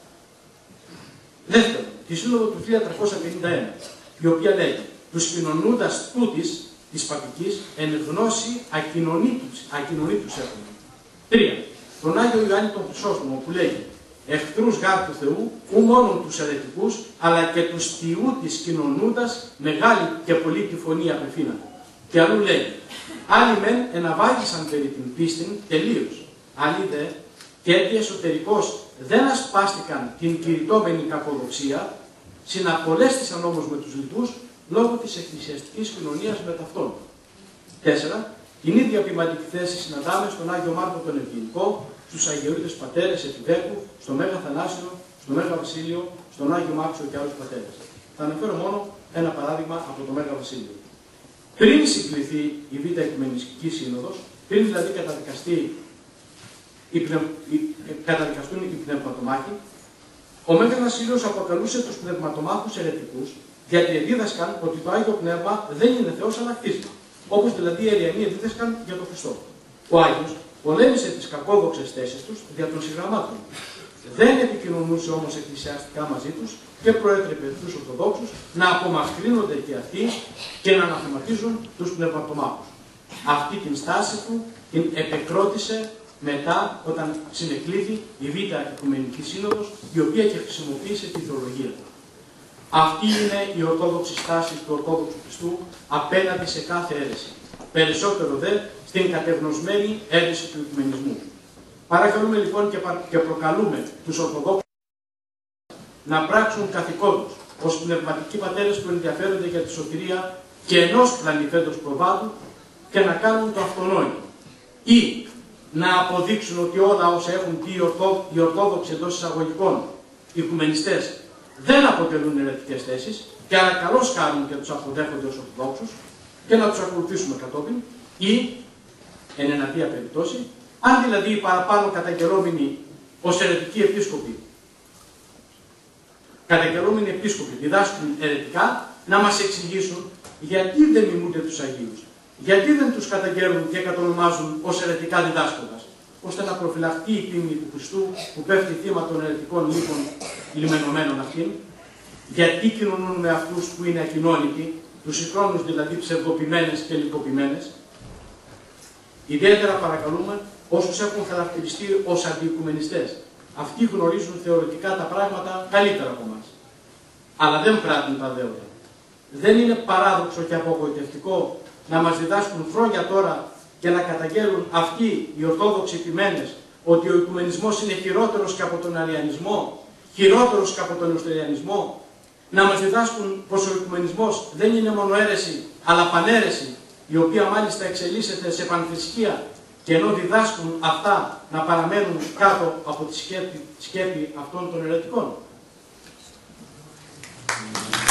Δεύτερον, τη Σύνοδο του χίλια τριακόσια πενήντα ένα, η οποία λέγει: «Τους κοινωνούντας τούτης της παπικής εν γνώση ακοινωνήτους έχουν». Τρία. Τον Άγιο Ιωάννη τον Χρυσόστομο που λέγει: «Εχθρούς γάρ του Θεού, ου μόνον τους αιρετικούς, αλλά και τους θειού της κοινωνούντας, μεγάλη και πολύ τη φωνή απευθύνατε». Και αλλού λέγει: «Άλλοι μεν εναβάγησαν περί την πίστην τελείως, άλλοι δε, και έτσι εσωτερικώς δεν ασπάστηκαν την κηρυτόμενη κακοδοξία, συναπολέστησαν όμως με τους λιτούς λόγω της εκκλησιαστικής κοινωνίας με ταυτόν». Τέσσερα. Την ίδια ποιηματική θέση συναντάμε στον Άγιο Μάρκο τον Ευγενικό, στους Αγιορείτες Πατέρες Επιβέκου, στο Μέγα Θανάσιο, στο Μέγα Βασίλειο, στον Άγιο Μάξιο και άλλους πατέρες. Θα αναφέρω μόνο ένα παράδειγμα από το Μέγα Βασίλειο. Πριν συγκληθεί η Β' Οικουμενιστική Σύνοδος, πριν δηλαδή καταδικαστεί η πνευ... η... καταδικαστούν οι πνευματομάχοι, ο Μέγας Βασίλειος αποκαλούσε τους πνευματομάχους αιρετικούς, γιατί δίδασκαν ότι το Άγιο Πνεύμα δεν είναι Θεός αλλά κτίσμα. Όπως δηλαδή οι Αριανοί δίδασκαν για τον Χριστό. Ο Άγιος πολέμησε τις κακόδοξες θέσεις τους δια των συγγραμμάτων. Δεν επικοινωνούσε όμως εκκλησιαστικά μαζί τους και προέτρεπε τους Ορθοδόξους να απομακρύνονται και αυτοί και να αναθεματίζουν τους πνευματομάχους. Αυτή την στάση του την επεκρότησε μετά όταν συνεκλήθη η Β' Οικουμενική Σύνοδος, η οποία και χρησιμοποίησε τη θεολογία του. Αυτή είναι η ορθόδοξη στάση του Ορθόδοξου Χριστού απέναντι σε κάθε αίρεση. Περισσότερο δε στην κατευνοσμένη αίρεση του οικουμενισμού. Παρακαλούμε λοιπόν και προκαλούμε τους Ορθοδόξους να πράξουν καθηκόντους ως πνευματικοί πατέρες που ενδιαφέρονται για τη σωτηρία και ενός πλανηθέντος προβάτου και να κάνουν το αυτονόητο. Ή να αποδείξουν ότι όλα όσα έχουν πει οι Ορθόδοξοι εντός εισαγωγικών οικουμενιστές δεν αποτελούν αιρετικές θέσεις και άρα καλώς κάνουν και τους αποδέχονται ως Ορθοδόξους και να τους ακολουθήσουμε κατόπιν, ή, εν εναντία περιπτώσει, αν δηλαδή οι παραπάνω καταγγελόμενοι ως αιρετικοί επίσκοποι, καταγγελόμενοι επίσκοποι διδάσκουν αιρετικά, να μας εξηγήσουν γιατί δεν μιμούνται τους Αγίους, γιατί δεν τους καταγγέλουν και κατονομάζουν ως αιρετικά διδάσκοντας, ώστε να προφυλαχτεί η πίμνη του Χριστού που πέφτει θύμα των αιρετικών λύκων λιμενωμένων αυτήν, γιατί κοινωνούν με αυτούς που είναι ακοινώνητοι, τους συγχρόνους δηλαδή ψευδοποιημένες και λυκοποιημένες. Ιδιαίτερα παρακαλούμε όσους έχουν χαρακτηριστεί ως αντιοικουμενιστές Αυτοί γνωρίζουν θεωρητικά τα πράγματα καλύτερα από εμάς. Αλλά δεν πράττουν τα δέοντα. Δεν είναι παράδοξο και απογοητευτικό να μας διδάσκουν χρόνια τώρα και να καταγγέλουν αυτοί οι Ορθόδοξοι ποιμένες ότι ο οικουμενισμός είναι χειρότερος και από τον αριανισμό, χειρότερος και από τον νεστοριανισμό. Να μας διδάσκουν πως ο οικουμενισμός δεν είναι μόνο αίρεση, αλλά παναίρεση, η οποία μάλιστα εξελίσσεται σε πανθρησκεία, και ενώ διδάσκουν αυτά να παραμένουν κάτω από τη σκέπη, σκέπη αυτών των αιρετικών.